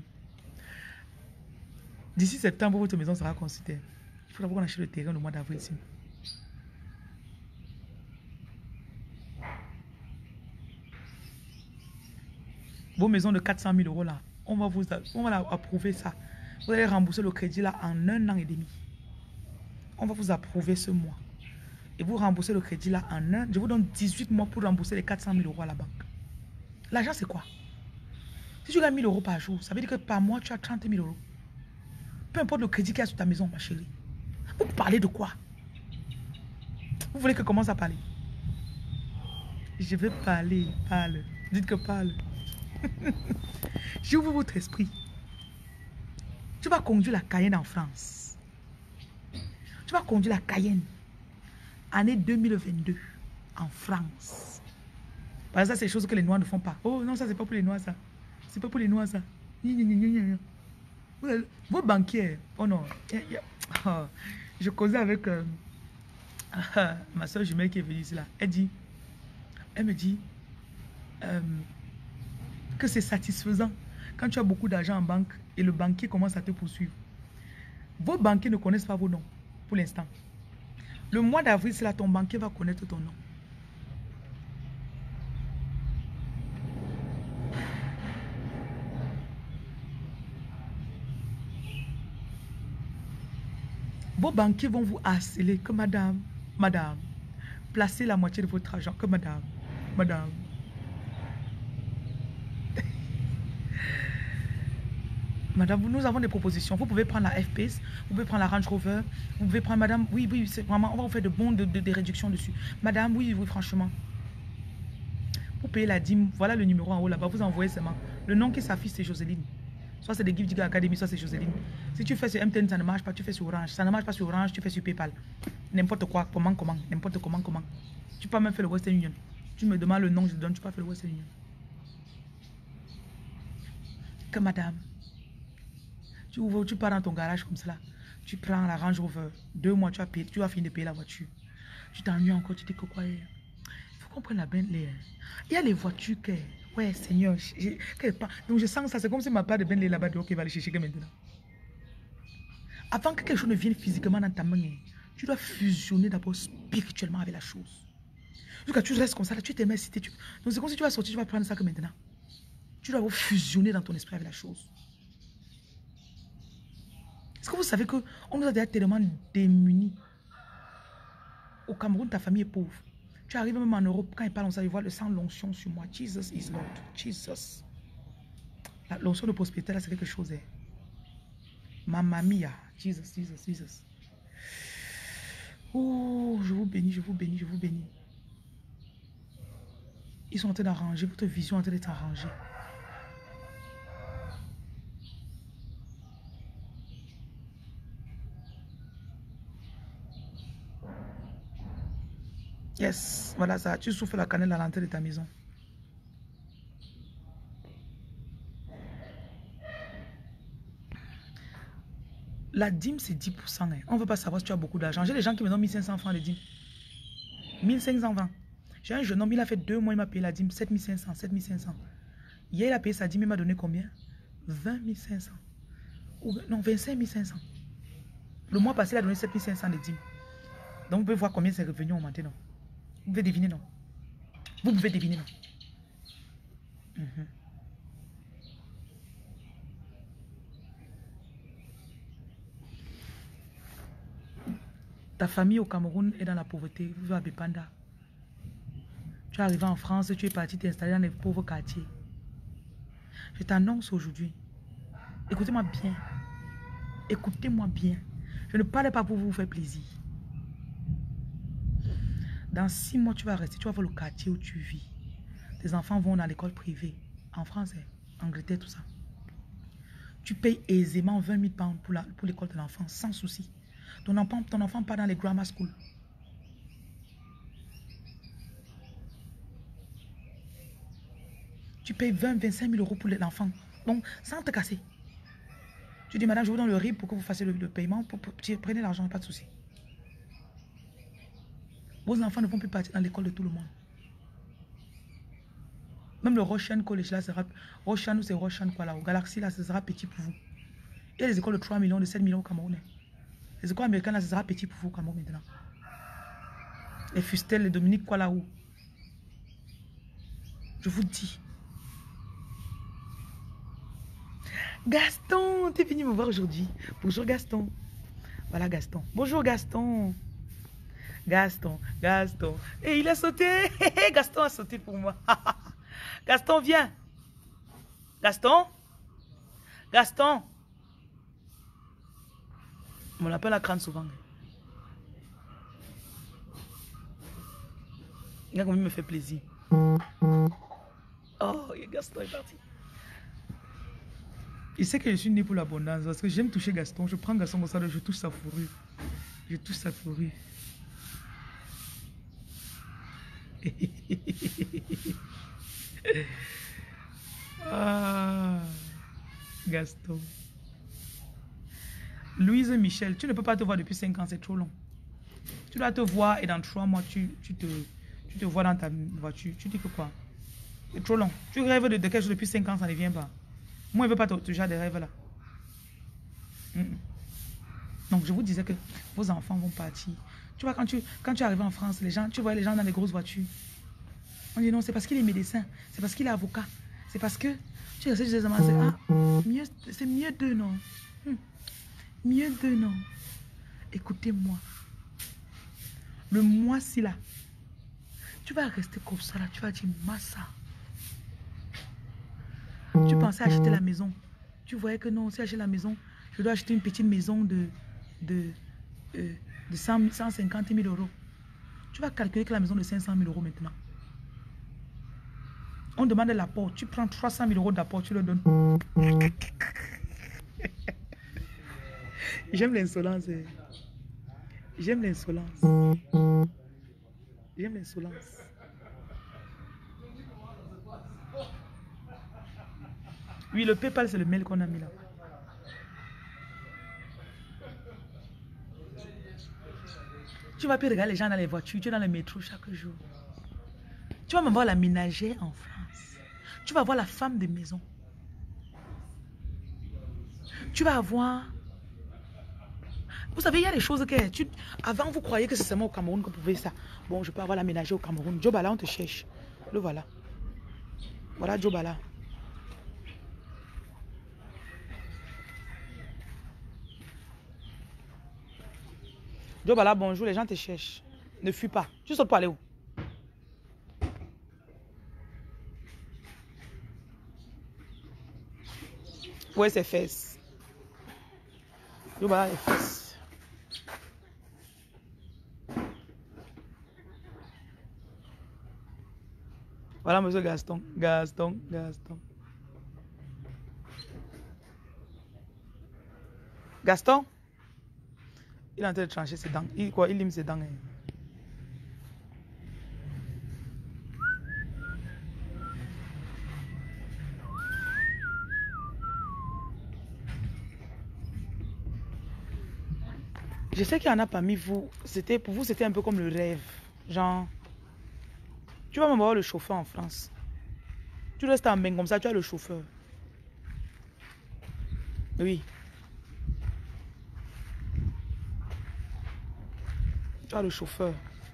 D'ici septembre, votre maison sera considérée. Il faudra qu'on achète le terrain le mois d'avril. Vos maisons de quatre cent mille euros là, on va vous on va approuver ça. Vous allez rembourser le crédit là en un an et demi. On va vous approuver ce mois. Et vous remboursez le crédit là en un. Je vous donne dix-huit mois pour rembourser les quatre cent mille euros à la banque. L'argent c'est quoi? Si tu gagnes mille euros par jour, ça veut dire que par mois tu as trente mille euros. Peu importe le crédit qu'il y a sur ta maison, ma chérie. Vous parlez de quoi? Vous voulez que je commence à parler? Je vais parler, parle. Dites que parle. J'ouvre votre esprit. Tu vas conduire la Cayenne en France. Tu vas conduire la Cayenne. Année deux mille vingt-deux. En France. Parce que ça, c'est des choses que les Noirs ne font pas. Oh non, ça, c'est pas pour les Noirs, ça. C'est pas pour les Noirs, ça. Vos banquiers. Oh non. Oh, je causais avec euh, ma soeur jumelle qui est venue ici là. Elle dit, elle me dit euh, que c'est satisfaisant quand tu as beaucoup d'argent en banque et le banquier commence à te poursuivre. Vos banquiers ne connaissent pas vos noms pour l'instant. Le mois d'avril, c'est là ton banquier va connaître ton nom. Vos banquiers vont vous harceler que madame, madame, placez la moitié de votre argent, que madame, madame. Madame, nous avons des propositions. Vous pouvez prendre la F P S, vous pouvez prendre la Range Rover, vous pouvez prendre madame, oui, oui, c'est vraiment, on va vous faire de bons, de, de, de réductions dessus. Madame, oui, oui, franchement. Vous payez la dîme, voilà le numéro en haut là-bas, vous envoyez seulement. Le nom qui s'affiche, c'est Jocelyne. Soit c'est des Gift Digger Academy, soit c'est Jocelyne. Si tu fais sur M T N, ça ne marche pas, tu fais sur Orange. Ça ne marche pas sur Orange, tu fais sur PayPal. N'importe quoi, comment, comment, n'importe comment, comment. Tu peux même faire le Western Union. Tu me demandes le nom, je te donne, tu peux faire le Western Union. Que madame. Tu ouvres, tu pars dans ton garage comme cela. Tu prends la Range Rover. Deux mois, tu as, payé, tu as fini de payer la voiture. Tu t'ennuies encore, tu dis que quoi. Il faut qu'on prenne la Bentley. Il y a les voitures que... Ouais, Seigneur. Je, donc je sens ça, c'est comme si ma part de Bentley là-bas, donc il va aller chercher que maintenant. Avant que quelque chose ne vienne physiquement dans ta main, tu dois fusionner d'abord spirituellement avec la chose. Jusqu'à tu restes comme ça, là, tu t'aimes citer. Tu... Donc c'est comme si tu vas sortir, tu vas prendre ça que maintenant. Tu dois fusionner dans ton esprit avec la chose. Est-ce que vous savez qu'on nous a déjà tellement démunis? Au Cameroun, ta famille est pauvre. Tu arrives même en Europe, quand ils parlent, ça, ils voient le sang l'onction sur moi. Jesus is Lord. Jesus. L'onction de prospérité, là, c'est quelque chose. Eh. Mamma mia. Jesus, Jesus, Jesus. Oh, je vous bénis, je vous bénis, je vous bénis. Ils sont en train d'arranger, votre vision est en train d'être arrangée. Yes, voilà ça. Tu souffles la cannelle à l'entrée de ta maison. La dîme, c'est dix pour cent. Hein. On ne veut pas savoir si tu as beaucoup d'argent. J'ai des gens qui me donnent mille cinq cents francs de dîme. mille cinq cent vingt. J'ai un jeune homme, il a fait deux mois, il m'a payé la dîme. sept mille cinq cents, sept mille cinq cents. Hier, il a payé sa dîme, il m'a donné combien? vingt mille cinq cents. Ou, non, vingt-cinq mille cinq cents. Le mois passé, il a donné sept mille cinq cents de dîme. Donc, vous pouvez voir combien ses revenus ont augmenté, non? Vous pouvez deviner, non? Vous pouvez deviner, non? Mm-hmm. Ta famille au Cameroun est dans la pauvreté. Vous vivez à Bépanda. Tu es arrivé en France, tu es parti t'installer dans les pauvres quartiers. Je t'annonce aujourd'hui. Écoutez-moi bien. Écoutez-moi bien. Je ne parle pas pour vous faire plaisir. Dans six mois, tu vas rester. Tu vas voir le quartier où tu vis. Tes enfants vont dans l'école privée. En France, en Angleterre, tout ça. Tu payes aisément vingt mille pounds pour l'école de l'enfant, sans souci. Ton enfant, ton enfant part dans les grammar schools. Tu payes vingt, vingt-cinq mille euros pour l'enfant. Donc, sans te casser. Tu dis, madame, je vous donne le R I B pour que vous fassiez le, le paiement. Pour, pour, prenez l'argent, pas de souci. Vos enfants ne vont plus partir dans l'école de tout le monde. Même le Roshan College, là, sera... Roshan ou c'est Roshan, quoi, là, au Galaxy, là, ce sera petit pour vous. Il y a les écoles de trois millions, de sept millions au Cameroun. Les écoles américaines, là, ce sera petit pour vous au Cameroun maintenant. Les Fustel, les Dominique, quoi, là, où. Je vous dis. Gaston, tu es venu me voir aujourd'hui. Bonjour, Gaston. Voilà, Gaston. Bonjour, Gaston. Gaston, Gaston. Et il a sauté. Gaston a sauté pour moi. Gaston, viens. Gaston. Gaston. On l'appelle la crâne souvent. Regarde comme il me fait plaisir. Oh, Gaston est parti. Il sait que je suis né pour l'abondance parce que j'aime toucher Gaston. Je prends Gaston comme ça, je touche sa fourrure. Je touche sa fourrure. Ah, Gaston. Louise Michel, tu ne peux pas te voir depuis cinq ans, c'est trop long. Tu dois te voir et dans trois mois, tu, tu, te, tu te vois dans ta voiture. Tu dis que quoi? C'est trop long. Tu rêves de, de quelque chose depuis cinq ans, ça ne vient pas. Moi, je ne veux pas te genre de rêves là. Mm -mm. Donc, je vous disais que vos enfants vont partir. Tu vois, quand tu, quand tu arrives en France, les gens, tu vois les gens dans les grosses voitures. On dit non, c'est parce qu'il est médecin. C'est parce qu'il est avocat. C'est parce que tu restes des amants. Ah, mieux, c'est mieux d'eux, non? Hmm. Mieux d'eux, non? Écoutez-moi. Le mois-ci là, tu vas rester comme ça là. Tu vas dire, Massa. Tu pensais acheter la maison. Tu voyais que non, si acheter la maison, je dois acheter une petite maison de, de, euh, de cent, cent cinquante mille euros. Tu vas calculer que la maison de cinq cent mille euros maintenant. On demande l'apport. Tu prends trois cent mille euros d'apport, tu le donnes. J'aime l'insolence. J'aime l'insolence. J'aime l'insolence. Oui, le PayPal, c'est le mail qu'on a mis là. Tu vas plus regarder les gens dans les voitures, tu es dans le métro chaque jour. Tu vas me voir la ménagère en France. Tu vas voir la femme de maison. Tu vas avoir Vous savez, il y a des choses que... Tu, avant, vous croyez que c'est seulement au Cameroun que vous pouvez ça. Bon, je peux avoir l'aménager au Cameroun. Joe Bala, on te cherche. Le voilà. Voilà Joe Bala. Joe Bala, bonjour, les gens te cherchent. Ne fuis pas. Tu sautes pour aller où? Ouais, c'est fesses. Joe Bala, les fesses. Voilà, monsieur Gaston. Gaston, Gaston. Gaston, il est en train de trancher ses dents. Il, quoi, il lime ses dents. Hein. Je sais qu'il y en a parmi vous. C'était pour vous, c'était un peu comme le rêve. Genre, tu vas même avoir le chauffeur en France. Tu restes en bain comme ça, tu as le chauffeur. Oui. Tu as le chauffeur.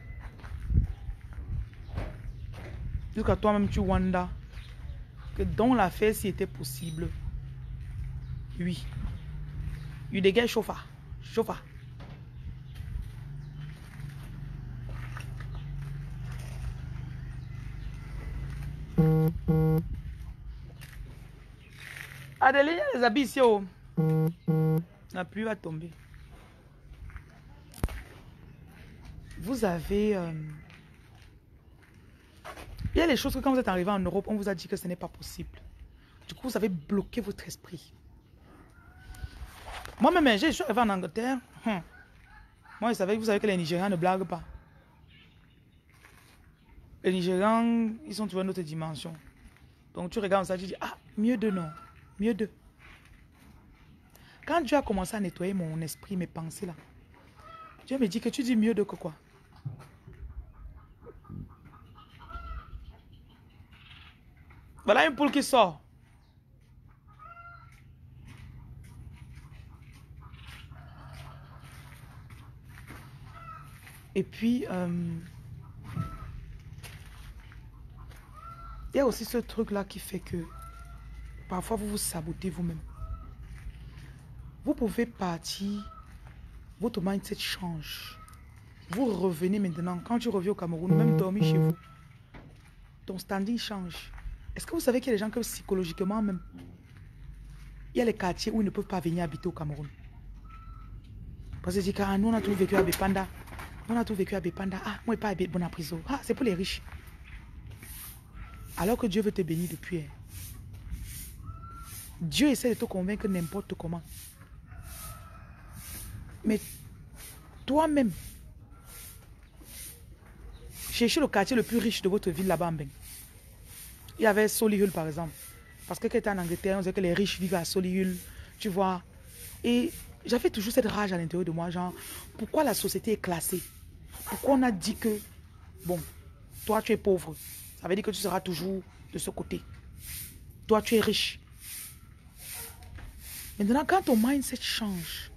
Jusqu'à toi-même, tu wanda que dans l'affaire, si était possible. Oui. Il dégage chauffeur. Chauffeur. Adeline, il y a les habits ici. Oh. La pluie va tomber. Vous avez... Euh... Il y a les choses que quand vous êtes arrivé en Europe, on vous a dit que ce n'est pas possible. Du coup, vous avez bloqué votre esprit. Moi-même, je suis arrivé en Angleterre. Hum. Moi, je savais, vous savez que les Nigérians ne blaguent pas. Les Nigérians, ils sont toujours une autre dimension. Donc, tu regardes ça, tu dis, ah, mieux de non. Mieux de. Quand Dieu a commencé à nettoyer mon esprit, mes pensées là, Dieu me dit que tu dis mieux de que quoi? Voilà une poule qui sort. Et puis, euh, il y a aussi ce truc-là qui fait que parfois vous vous sabotez vous-même. Vous pouvez partir, votre mindset change. Vous revenez maintenant, quand tu reviens au Cameroun, même dormir chez vous, ton standing change. Est-ce que vous savez qu'il y a des gens que psychologiquement même, il y a les quartiers où ils ne peuvent pas venir habiter au Cameroun. Parce que ah, nous on a tout vécu à Bepanda. On a tout vécu à Bepanda. Ah, moi je pas à Bonapriso. Ah, c'est pour les riches. Alors que Dieu veut te bénir depuis. Hein. Dieu essaie de te convaincre n'importe comment. Mais toi-même, cherchez le quartier le plus riche de votre ville là-bas en Beng. Il y avait Solihull par exemple. Parce que quand tu étais en Angleterre, on disait que les riches vivent à Solihull. Tu vois. Et j'avais toujours cette rage à l'intérieur de moi. Genre, pourquoi la société est classée? Pourquoi on a dit que, bon, toi tu es pauvre. Ça veut dire que tu seras toujours de ce côté. Toi tu es riche. Maintenant, quand ton mindset change,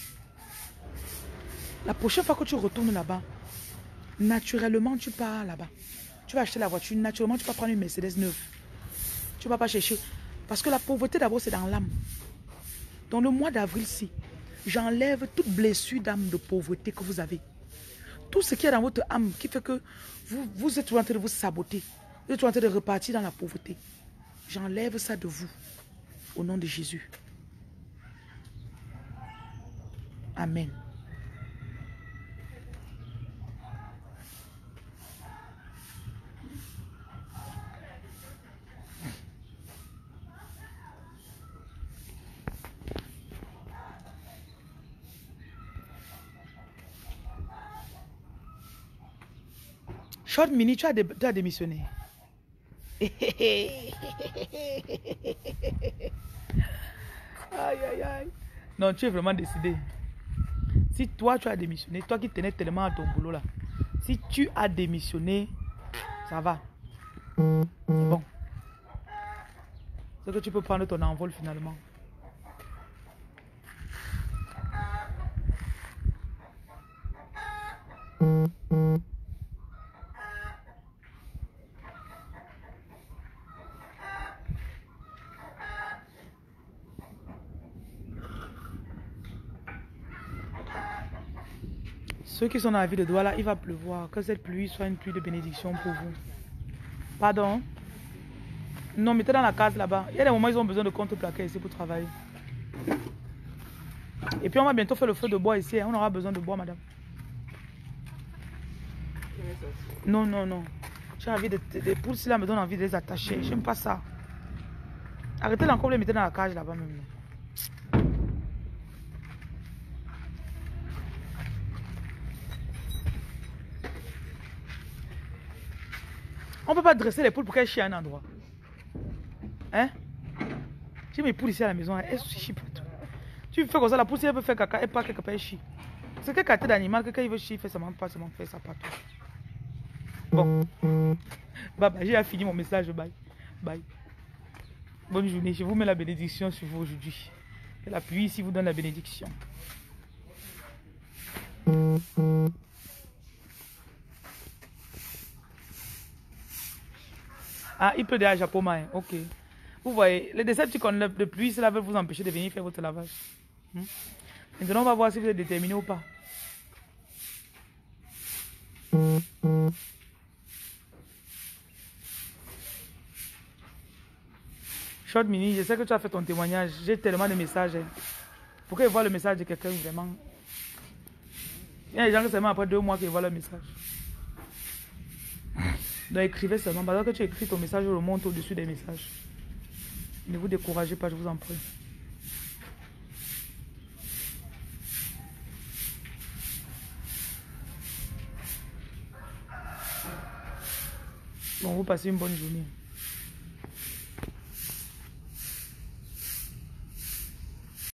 la prochaine fois que tu retournes là-bas, naturellement tu pars là-bas. Tu vas acheter la voiture, naturellement tu vas prendre une Mercedes neuve. Tu ne vas pas chercher. Parce que la pauvreté d'abord c'est dans l'âme. Dans le mois d'avril-ci, j'enlève toute blessure d'âme de pauvreté que vous avez. Tout ce qui est dans votre âme qui fait que vous, vous êtes en train de vous saboter. Vous êtes en train de repartir dans la pauvreté. J'enlève ça de vous. Au nom de Jésus. Amen. Short Mini, tu as, dé, tu as démissionné. Aïe, aïe, aïe. Non, tu es vraiment décidé. Si toi, tu as démissionné, toi qui tenais tellement à ton boulot là, si tu as démissionné, ça va. C'est bon. C'est que tu peux prendre ton envol finalement. Ceux qui sont dans la ville de Douala, il va pleuvoir. Que cette pluie soit une pluie de bénédiction pour vous. Pardon? Non, mettez dans la case là-bas. Il y a des moments où ils ont besoin de contreplaquer ici pour travailler. Et puis on va bientôt faire le feu de bois ici. On aura besoin de bois, madame. Non, non, non. J'ai envie de... Les poules là me donnent envie de les attacher. J'aime pas ça. Arrêtez encore de les mettre dans la cage là-bas même. On ne peut pas dresser les poules pour qu'elles chient à un endroit. Hein? J'ai mes poules ici à la maison, elles chient partout. Tu fais comme ça, la poule, si elle veut faire caca, elle part quelque part, elle chie. C'est quel caractère d'animal que quand il veut chier, il fait seulement pas seulement faire ça partout. Bon. Bah, bah, j'ai fini mon message, bye. Bye. Bonne journée, je vous mets la bénédiction sur vous aujourd'hui. Et la pluie ici vous donne la bénédiction. Ah, il pleut déjà à Japoma, hein. Ok. Vous voyez, les Decepticons de pluie, cela veut vous empêcher de venir faire votre lavage. Hmm? Maintenant, on va voir si vous êtes déterminé ou pas. Short Mini, je sais que tu as fait ton témoignage. J'ai tellement de messages. Hein. Pourquoi ils voient le message de quelqu'un vraiment? Il y a des gens qui seulement après deux mois qui voient le message. Donc écrivez seulement. Parce que tu écris ton message, je le monte au-dessus des messages. Ne vous découragez pas, je vous en prie. Bon, vous passez une bonne journée.